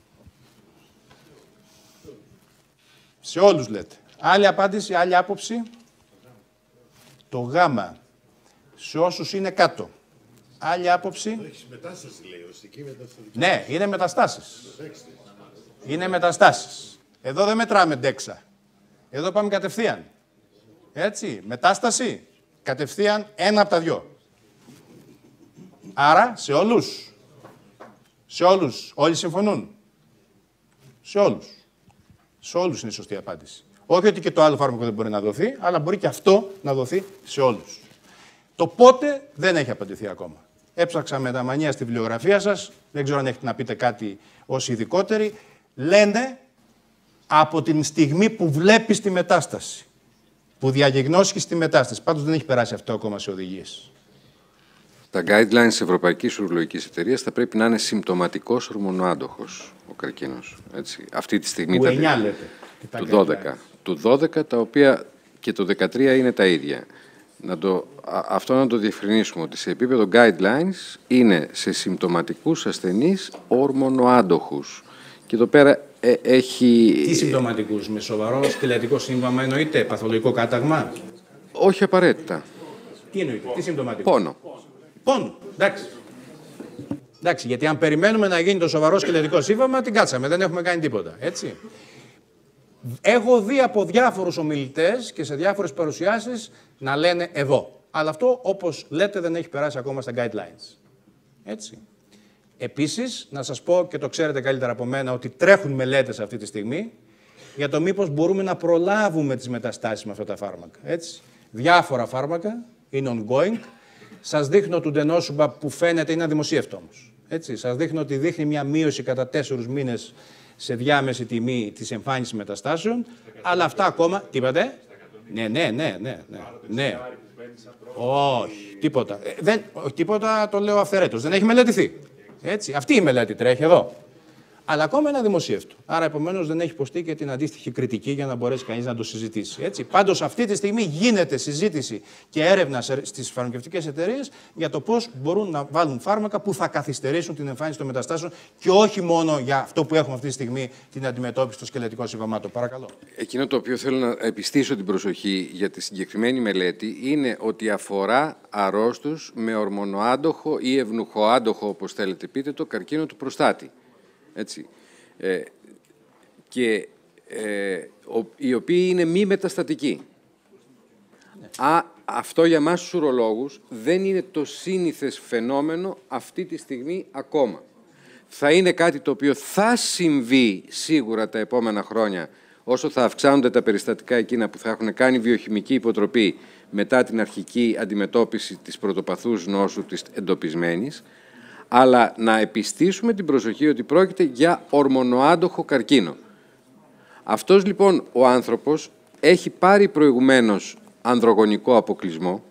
Σε όλους λέτε. Άλλη απάντηση, άλλη άποψη? Το γάμα. Σε όσους είναι κάτω. Άλλη άποψη? Έχει μετάσταση, λέει, οστική μεταστατική. Ναι, είναι μεταστάσεις. Είναι μεταστάσεις. Εδώ δεν μετράμε ντέξα. Εδώ πάμε κατευθείαν. Έτσι, μετάσταση, κατευθείαν ένα από τα δυο. Άρα, σε όλους. Σε όλους. Όλοι συμφωνούν. Σε όλους. Σε όλους είναι η σωστή απάντηση. Όχι ότι και το άλλο φάρμακο δεν μπορεί να δοθεί, αλλά μπορεί και αυτό να δοθεί σε όλους. Το πότε δεν έχει απαντηθεί ακόμα. Έψαξα με τα μανία στη βιβλιογραφία σας, δεν ξέρω αν έχετε να πείτε κάτι ως ειδικότεροι. Λένε από την στιγμή που βλέπεις τη μετάσταση, που διαγνώσκεις τη μετάσταση. Πάντως δεν έχει περάσει αυτό ακόμα σε οδηγίες. Τα guidelines της Ευρωπαϊκής Ουρολογικής Εταιρείας θα πρέπει να είναι συμπτωματικός ορμονοάντοχος ο καρκίνος. Έτσι. Αυτή τη στιγμή Του τα εννιά λέτε. Του δώδεκα. Του δώδεκα, τα οποία και το δεκατρία είναι τα ίδια. Να το, α, αυτό να το διευκρινίσουμε, ότι σε επίπεδο guidelines είναι σε συμπτωματικούς ασθενείς ορμονοάντοχους. Και εδώ πέρα ε, έχει... Τι συμπτωματικούς, με σοβαρό σκελετικό σύμβαμα εννοείται, παθολογικό κάταγμα? Όχι απαραίτητα. Τι εννοείται, τι συμπτωματικό? Πόνο. Πόνο, εντάξει. Εντάξει, γιατί αν περιμένουμε να γίνει το σοβαρό σκελετικό σύμβαμα, την κάτσαμε, δεν έχουμε κάνει τίποτα, έτσι. Έχω δει από διάφορους ομιλητές και σε διάφορες παρουσιάσεις να λένε εδώ. Αλλά αυτό, όπως λέτε, δεν έχει περάσει ακόμα στα guidelines. Έτσι. Επίσης, να σας πω, και το ξέρετε καλύτερα από μένα, ότι τρέχουν μελέτες αυτή τη στιγμή για το μήπως μπορούμε να προλάβουμε τις μεταστάσεις με αυτά τα φάρμακα. Έτσι. Διάφορα φάρμακα είναι ongoing. Σας δείχνω του ντενόσουμπα που φαίνεται, είναι αδημοσίευτο όμως. Έτσι. Σας δείχνω ότι δείχνει μια μείωση κατά τέσσερις μήνες σε διάμεση τιμή της εμφάνισης μεταστάσεων, αλλά αυτά ακόμα... Τι είπατε? Ναι, ναι, ναι, ναι, ναι. ναι. Όχι, τίποτα. Ε, δεν, όχι, τίποτα το λέω αυθαιρέτως. Δεν έχει μελετηθεί. Έτσι. Αυτή η μελέτη τρέχει εδώ. Αλλά ακόμα είναι αδημοσίευτο. Άρα, επομένως, δεν έχει υποστεί και την αντίστοιχη κριτική για να μπορέσει κανείς να το συζητήσει. Έτσι. Πάντως, αυτή τη στιγμή γίνεται συζήτηση και έρευνα στις φαρμακευτικές εταιρείες για το πώς μπορούν να βάλουν φάρμακα που θα καθυστερήσουν την εμφάνιση των μεταστάσεων και όχι μόνο για αυτό που έχουμε αυτή τη στιγμή, την αντιμετώπιση των σκελετικών συμβαμάτων. Παρακαλώ. Εκείνο το οποίο θέλω να επιστήσω την προσοχή για τη συγκεκριμένη μελέτη είναι ότι αφορά αρρώστους με ορμονοάντοχο ή ευνουχοάντοχο, όπως θέλετε πείτε, το καρκίνο του προστάτη. Έτσι. Ε, και ε, ο, οι οποίοι είναι μη μεταστατικοί. Α, αυτό για μας τους ουρολόγους δεν είναι το σύνηθες φαινόμενο αυτή τη στιγμή ακόμα. Θα είναι κάτι το οποίο θα συμβεί σίγουρα τα επόμενα χρόνια όσο θα αυξάνονται τα περιστατικά εκείνα που θα έχουν κάνει βιοχημική υποτροπή μετά την αρχική αντιμετώπιση της πρωτοπαθούς νόσου της εντοπισμένης, αλλά να επιστήσουμε την προσοχή ότι πρόκειται για ορμονοάντοχο καρκίνο. Αυτός λοιπόν ο άνθρωπος έχει πάρει προηγουμένως ανδρογονικό αποκλεισμό.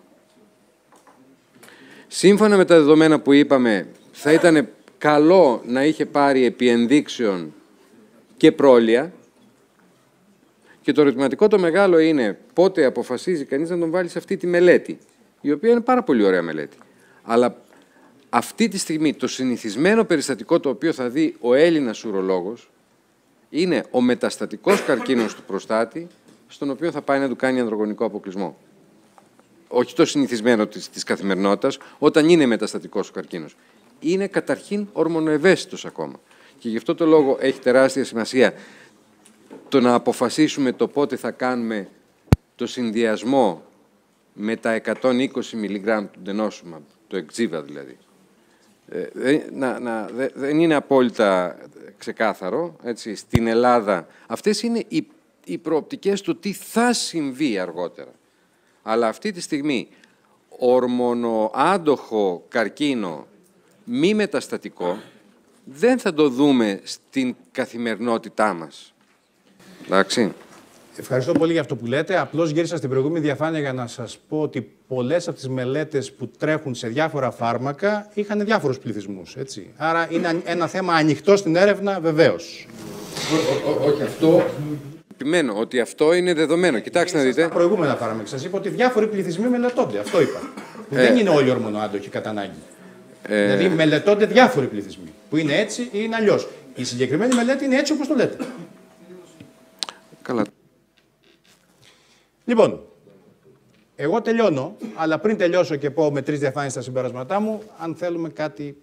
Σύμφωνα με τα δεδομένα που είπαμε, θα ήταν καλό να είχε πάρει επί ενδείξεων και πρόλια Και το ερωτηματικό το μεγάλο είναι πότε αποφασίζει κανείς να τον βάλει σε αυτή τη μελέτη, η οποία είναι πάρα πολύ ωραία μελέτη. Αλλά αυτή τη στιγμή το συνηθισμένο περιστατικό το οποίο θα δει ο Έλληνας ουρολόγος είναι ο μεταστατικός καρκίνος του προστάτη, στον οποίο θα πάει να του κάνει ανδρογονικό αποκλεισμό. Όχι το συνηθισμένο της, της καθημερινότητας, όταν είναι μεταστατικός ο καρκίνος. Είναι καταρχήν ορμονοευαίσθητος ακόμα. Και γι' αυτό το λόγο έχει τεράστια σημασία το να αποφασίσουμε το πότε θα κάνουμε το συνδυασμό με τα εκατόν είκοσι μιλιγκράμμ του denosumab, το εξίβα δηλαδή. Ε, να, να, δε, δεν είναι απόλυτα ξεκάθαρο, έτσι, στην Ελλάδα. Αυτές είναι οι, οι προοπτικές του τι θα συμβεί αργότερα. Αλλά αυτή τη στιγμή, ορμονοάντοχο καρκίνο μη μεταστατικό, δεν θα το δούμε στην καθημερινότητά μας. Εντάξει. Ευχαριστώ πολύ για αυτό που λέτε. Απλώς γύρισα στην προηγούμενη διαφάνεια για να σας πω ότι πολλές από τις μελέτες που τρέχουν σε διάφορα φάρμακα είχαν διάφορους πληθυσμούς. Έτσι. Άρα είναι ένα θέμα ανοιχτό στην έρευνα, βεβαίως. Όχι αυτό. Επιμένω ότι αυτό είναι δεδομένο. Κοιτάξτε να δείτε. Στα προηγούμενα φάρμακα σας είπα ότι διάφοροι πληθυσμοί μελετώνται. Αυτό είπα. Ε, δεν είναι όλοι ορμονοάντοχοι κατά ανάγκη. Ε, δηλαδή μελετώνται διάφοροι πληθυσμοί. Που είναι έτσι ή είναι αλλιώς. Η συγκεκριμένη μελέτη είναι έτσι όπως το λέτε. Καλά. Λοιπόν, εγώ τελειώνω, αλλά πριν τελειώσω και πω με τρεις διαφάνειες τα συμπεράσματά μου, αν θέλουμε κάτι,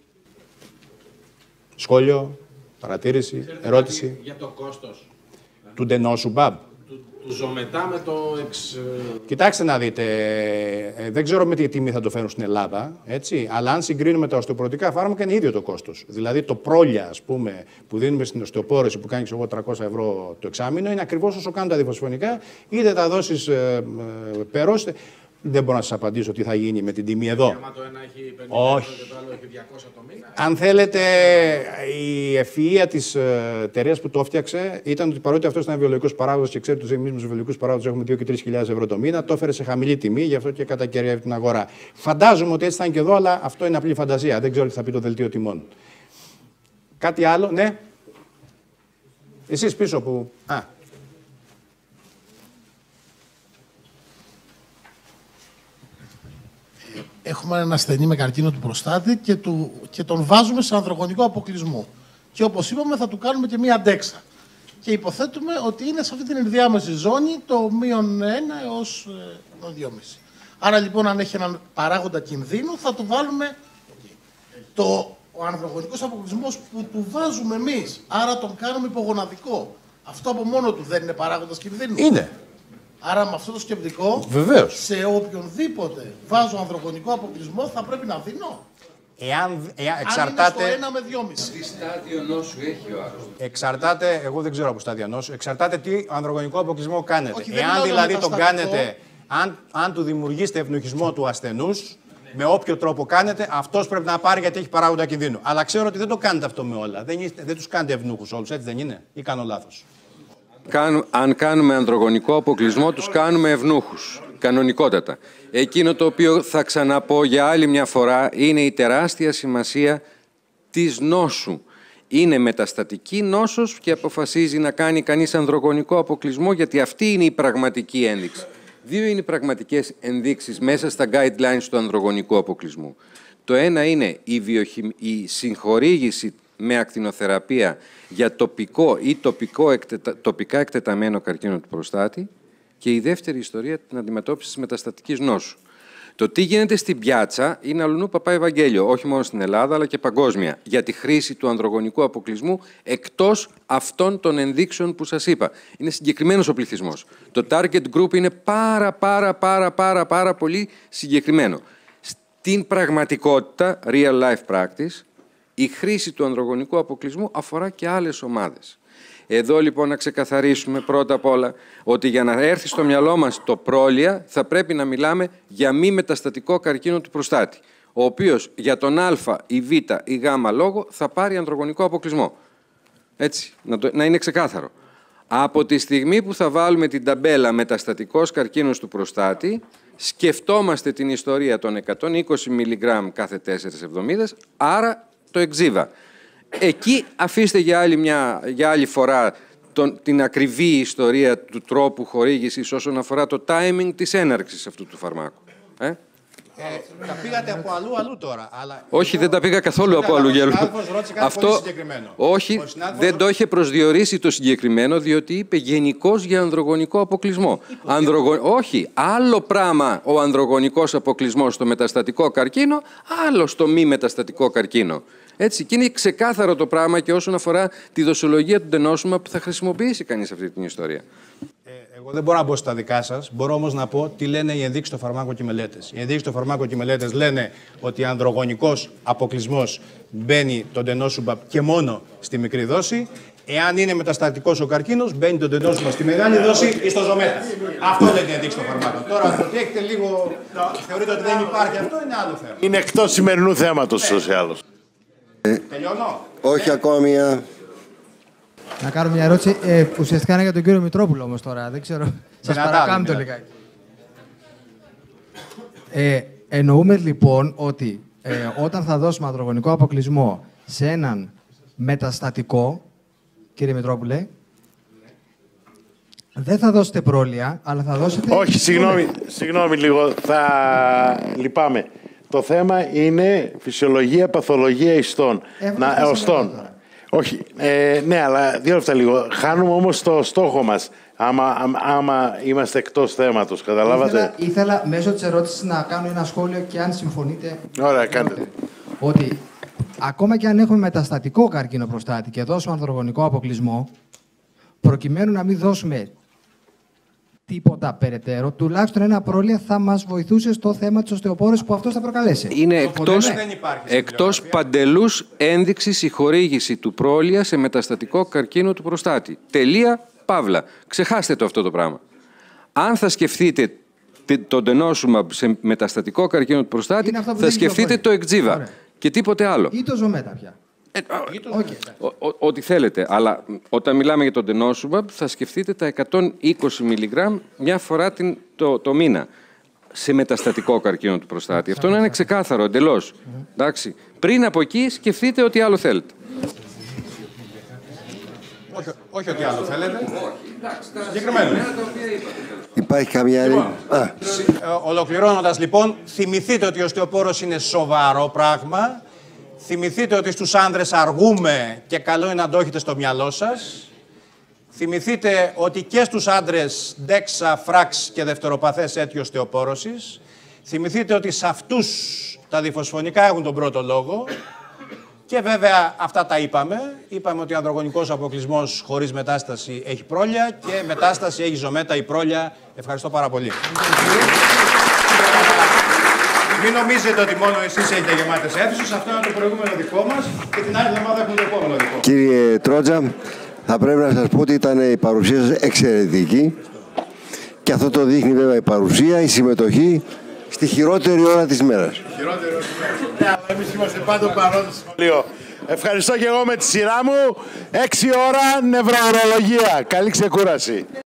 σχόλιο, παρατήρηση, ερώτηση. Για το κόστος. Του denosumab. Του, του ζωμετά με το εξ... Κοιτάξτε να δείτε, ε, δεν ξέρω με τι τιμή θα το φέρουν στην Ελλάδα, έτσι, αλλά αν συγκρίνουμε τα οστεοπορικά φάρμακα είναι ίδιο το κόστος. Δηλαδή το πρόλια, ας πούμε, που δίνουμε στην οστεοπόρωση που κάνει εγώ τριακόσια ευρώ το εξάμηνο, είναι ακριβώς όσο κάνουν τα διφοσφωνικά, είτε τα δώσεις ε, ε, περός. Δεν μπορώ να σας απαντήσω τι θα γίνει με την τιμή εδώ. Άμα το ένα έχει πενήντα Όχι. και το άλλο έχει διακόσια το μήνα. Αν θέλετε, η ευφυΐα της εταιρείας που το έφτιαξε ήταν ότι παρότι αυτός ήταν βιολογικός παράγοντας και ξέρετε ότι εμείς με τους βιολογικούς παράγοντες έχουμε δύο και τρεις χιλιάδες ευρώ το μήνα, το έφερε σε χαμηλή τιμή, γι' αυτό και κατακεραιεύει την αγορά. Φαντάζομαι ότι έτσι θα είναι και εδώ, αλλά αυτό είναι απλή φαντασία. Δεν ξέρω τι θα πει το δελτίο τιμών. Κάτι άλλο, ναι. Εσείς πίσω που. Α. Έχουμε έναν ασθενή με καρκίνο του προστάτη και, του, και τον βάζουμε σε ανδρογονικό αποκλεισμό. Και όπως είπαμε θα του κάνουμε και μία αντέξα. Και υποθέτουμε ότι είναι σε αυτή την ενδιάμεση ζώνη το μείον ένα έως ε, δύο κόμμα πέντε. Άρα λοιπόν αν έχει έναν παράγοντα κινδύνου θα του βάλουμε το, ο ανδρογονικός αποκλεισμός που του βάζουμε εμείς. Άρα τον κάνουμε υπογοναδικό. Αυτό από μόνο του δεν είναι παράγοντας κινδύνου. Είναι. Άρα με αυτό το σκεπτικό, βεβαίως, σε οποιονδήποτε βάζω ανδρογονικό αποκλεισμό θα πρέπει να δίνω. Εάν, εάν εξαρτάται. Αν είναι στο ένα με δυόμισι. Τι στάδιο νόσου έχει ο άρρωστος. Εξαρτάται, εγώ δεν ξέρω από στάδιο νόσου, εξαρτάται τι ανδρογονικό αποκλεισμό κάνετε. Όχι, εάν δηλαδή τον κάνετε, αν, αν του δημιουργήσετε ευνοχισμό του ασθενούς, με όποιο τρόπο κάνετε, αυτός πρέπει να πάρει γιατί έχει παράγοντα κινδύνου. Αλλά ξέρω ότι δεν το κάνετε αυτό με όλα. Δεν, είστε, δεν τους κάνετε ευνούχους όλους, έτσι δεν είναι, ή κάνω λάθος. Αν κάνουμε ανδρογονικό αποκλεισμό, τους κάνουμε ευνούχους, κανονικότατα. Εκείνο το οποίο θα ξαναπώ για άλλη μια φορά είναι η τεράστια σημασία της νόσου. Είναι μεταστατική νόσος και αποφασίζει να κάνει κανείς ανδρογονικό αποκλεισμό, γιατί αυτή είναι η πραγματική ένδειξη. Δύο είναι οι πραγματικές ενδείξεις μέσα στα guidelines του ανδρογονικού αποκλεισμού. Το ένα είναι η, βιοχημ... η συγχορήγηση με ακτινοθεραπεία για τοπικό ή τοπικό εκτετα... τοπικά εκτεταμένο καρκίνο του προστάτη και η δεύτερη ιστορία την αντιμετώπιση της μεταστατικής νόσου. Το τι γίνεται στην πιάτσα είναι αλλουνού παπά Ευαγγέλιο, όχι μόνο στην Ελλάδα αλλά και παγκόσμια, για τη χρήση του ανδρογονικού αποκλεισμού εκτός αυτών των ενδείξεων που σας είπα. Είναι συγκεκριμένος ο πληθυσμός. Το target group είναι πάρα πάρα πάρα πάρα πάρα πολύ συγκεκριμένο. Στην πραγματικότητα, real life practice, η χρήση του ανδρογονικού αποκλεισμού αφορά και άλλες ομάδες. Εδώ λοιπόν να ξεκαθαρίσουμε πρώτα απ' όλα ότι για να έρθει στο μυαλό μας το πρόλια θα πρέπει να μιλάμε για μη μεταστατικό καρκίνο του προστάτη, ο οποίος για τον α ή β ή γ λόγο θα πάρει ανδρογονικό αποκλεισμό. Έτσι, να, το, να είναι ξεκάθαρο. Από τη στιγμή που θα βάλουμε την ταμπέλα μεταστατικός καρκίνος του προστάτη, σκεφτόμαστε την ιστορία των εκατόν είκοσι μιλιγκράμμ κάθε τέσσερις εβδομάδες, άρα το εξίβα. Εκεί αφήστε για άλλη, μια, για άλλη φορά τον, την ακριβή ιστορία του τρόπου χορήγησης όσον αφορά το timing της έναρξης αυτού του φαρμάκου. Ε? Ε, τα πήγατε από αλλού αλλού τώρα. Αλλά όχι, δεν τα πήγα καθόλου από αλλού. Αυτό, όχι, δεν το είχε προσδιορίσει το συγκεκριμένο, διότι είπε γενικώς για ανδρογονικό αποκλεισμό. Ανδρογο... Όχι, άλλο πράγμα ο ανδρογονικός αποκλεισμός στο μεταστατικό καρκίνο, άλλο στο μη μεταστατικό καρκίνο. Έτσι, και είναι ξεκάθαρο το πράγμα και όσον αφορά τη δοσολογία του ντενόσουμα που θα χρησιμοποιήσει κανείς αυτή την ιστορία. Εγώ δεν μπορώ να μπω στα δικά σας. Μπορώ όμως να πω τι λένε οι ενδείξεις στο φαρμάκο και οι μελέτες. Οι ενδείξεις στο φαρμάκο και οι μελέτες λένε ότι ανδρογονικός αποκλεισμός μπαίνει το ντενόσουμπα και μόνο στη μικρή δόση. Εάν είναι μεταστατικός ο καρκίνος, μπαίνει το ντενόσουμπα στη μεγάλη δόση ή στο ζωμέτα. Αυτό λένε οι ενδείξεις στο φαρμάκο. Τώρα, το ότι έχετε λίγο. Θεωρείτε ότι δεν υπάρχει αυτό, είναι άλλο θέμα. Είναι εκτός σημερινού θέματος ούτως ή άλλως. Τελειώνω. Όχι ακόμα μία. Να κάνω μια ερώτηση. Ε, ουσιαστικά είναι για τον κύριο Μητρόπουλο όμως τώρα. Δεν ξέρω. Σας παρακάμπτω λιγάκι. Ε, εννοούμε λοιπόν ότι ε, όταν θα δώσουμε ανδρογονικό αποκλεισμό σε έναν μεταστατικό, κύριε Μητρόπουλε, δεν θα δώσετε πρόλια, αλλά θα δώσετε... Όχι, συγγνώμη, συγγνώμη λίγο. Θα λυπάμαι. Το θέμα είναι φυσιολογία, παθολογία ιστών. Να, οστών. Όχι, ε, ναι, αλλά δύο λεπτά λίγο. Χάνουμε όμως το στόχο μας, άμα, άμα, άμα είμαστε εκτός θέματος, καταλάβατε. Ήθελα, ήθελα μέσω της ερώτησης να κάνω ένα σχόλιο και αν συμφωνείτε... Ωραία, κάντε. Ότι ακόμα και αν έχουμε μεταστατικό καρκίνο προστάτη και δώσουμε ανδρογονικό αποκλεισμό, προκειμένου να μην δώσουμε τίποτα περαιτέρω, τουλάχιστον ένα πρόλια θα μας βοηθούσε στο θέμα της οστεοπόρωσης που αυτός θα προκαλέσει. Είναι εκτός, εκτός παντελούς ένδειξης η χορήγηση του πρόλια σε μεταστατικό καρκίνο του προστάτη. Τελεία, παύλα. Ξεχάστε το αυτό το πράγμα. Αν θα σκεφτείτε το ντενόσουμα σε μεταστατικό καρκίνο του προστάτη, θα σκεφτείτε το εκτζίβα και τίποτε άλλο. Ή το ζωμέτα πια. Ε, okay. Ό,τι θέλετε, αλλά όταν μιλάμε για τον ντενόσουμπα θα σκεφτείτε τα εκατόν είκοσι μιλιγκράμμ μια φορά την, το, το μήνα σε μεταστατικό καρκίνο του προστάτη. Αυτό να είναι ξεκάθαρο, εντελώς. Εντάξει. Πριν από εκεί σκεφτείτε ό,τι άλλο θέλετε. Όχι, όχι ό,τι άλλο θέλετε. Συγκεκριμένο. Υπάρχει καμία άλλη. Ολοκληρώνοντας λοιπόν, θυμηθείτε ότι η οστεοπόρωση είναι σοβαρό πράγμα. Θυμηθείτε ότι στους άνδρες αργούμε και καλό είναι να το έχετε στο μυαλό σας. Θυμηθείτε ότι και στους άνδρες ντέξα, φράξ και δευτεροπαθές αίτιο οστεοπόρωσης. Θυμηθείτε ότι σε αυτούς τα διφωσφωνικά έχουν τον πρώτο λόγο. Και βέβαια αυτά τα είπαμε. Είπαμε ότι ο ανδρογονικός αποκλεισμός χωρίς μετάσταση έχει πρόλια και μετάσταση έχει ζωμέτα ή πρόλια. Ευχαριστώ πάρα πολύ. Μην νομίζετε ότι μόνο εσείς έχετε γεμάτες αίθουσες. Αυτό είναι το προηγούμενο δικό μας και την άλλη εβδομάδα έχουμε το επόμενο δικό μας. Κύριε Τρότζα, θα πρέπει να σας πω ότι ήταν η παρουσία σας εξαιρετική και αυτό το δείχνει βέβαια η παρουσία, η συμμετοχή στη χειρότερη ώρα της μέρας. Χειρότερη ώρα της μέρας. Εμείς είμαστε πάντο παρόντες. Ευχαριστώ και εγώ με τη σειρά μου. Έξι ώρα νευροουρολογία. Καλή ξεκούραση.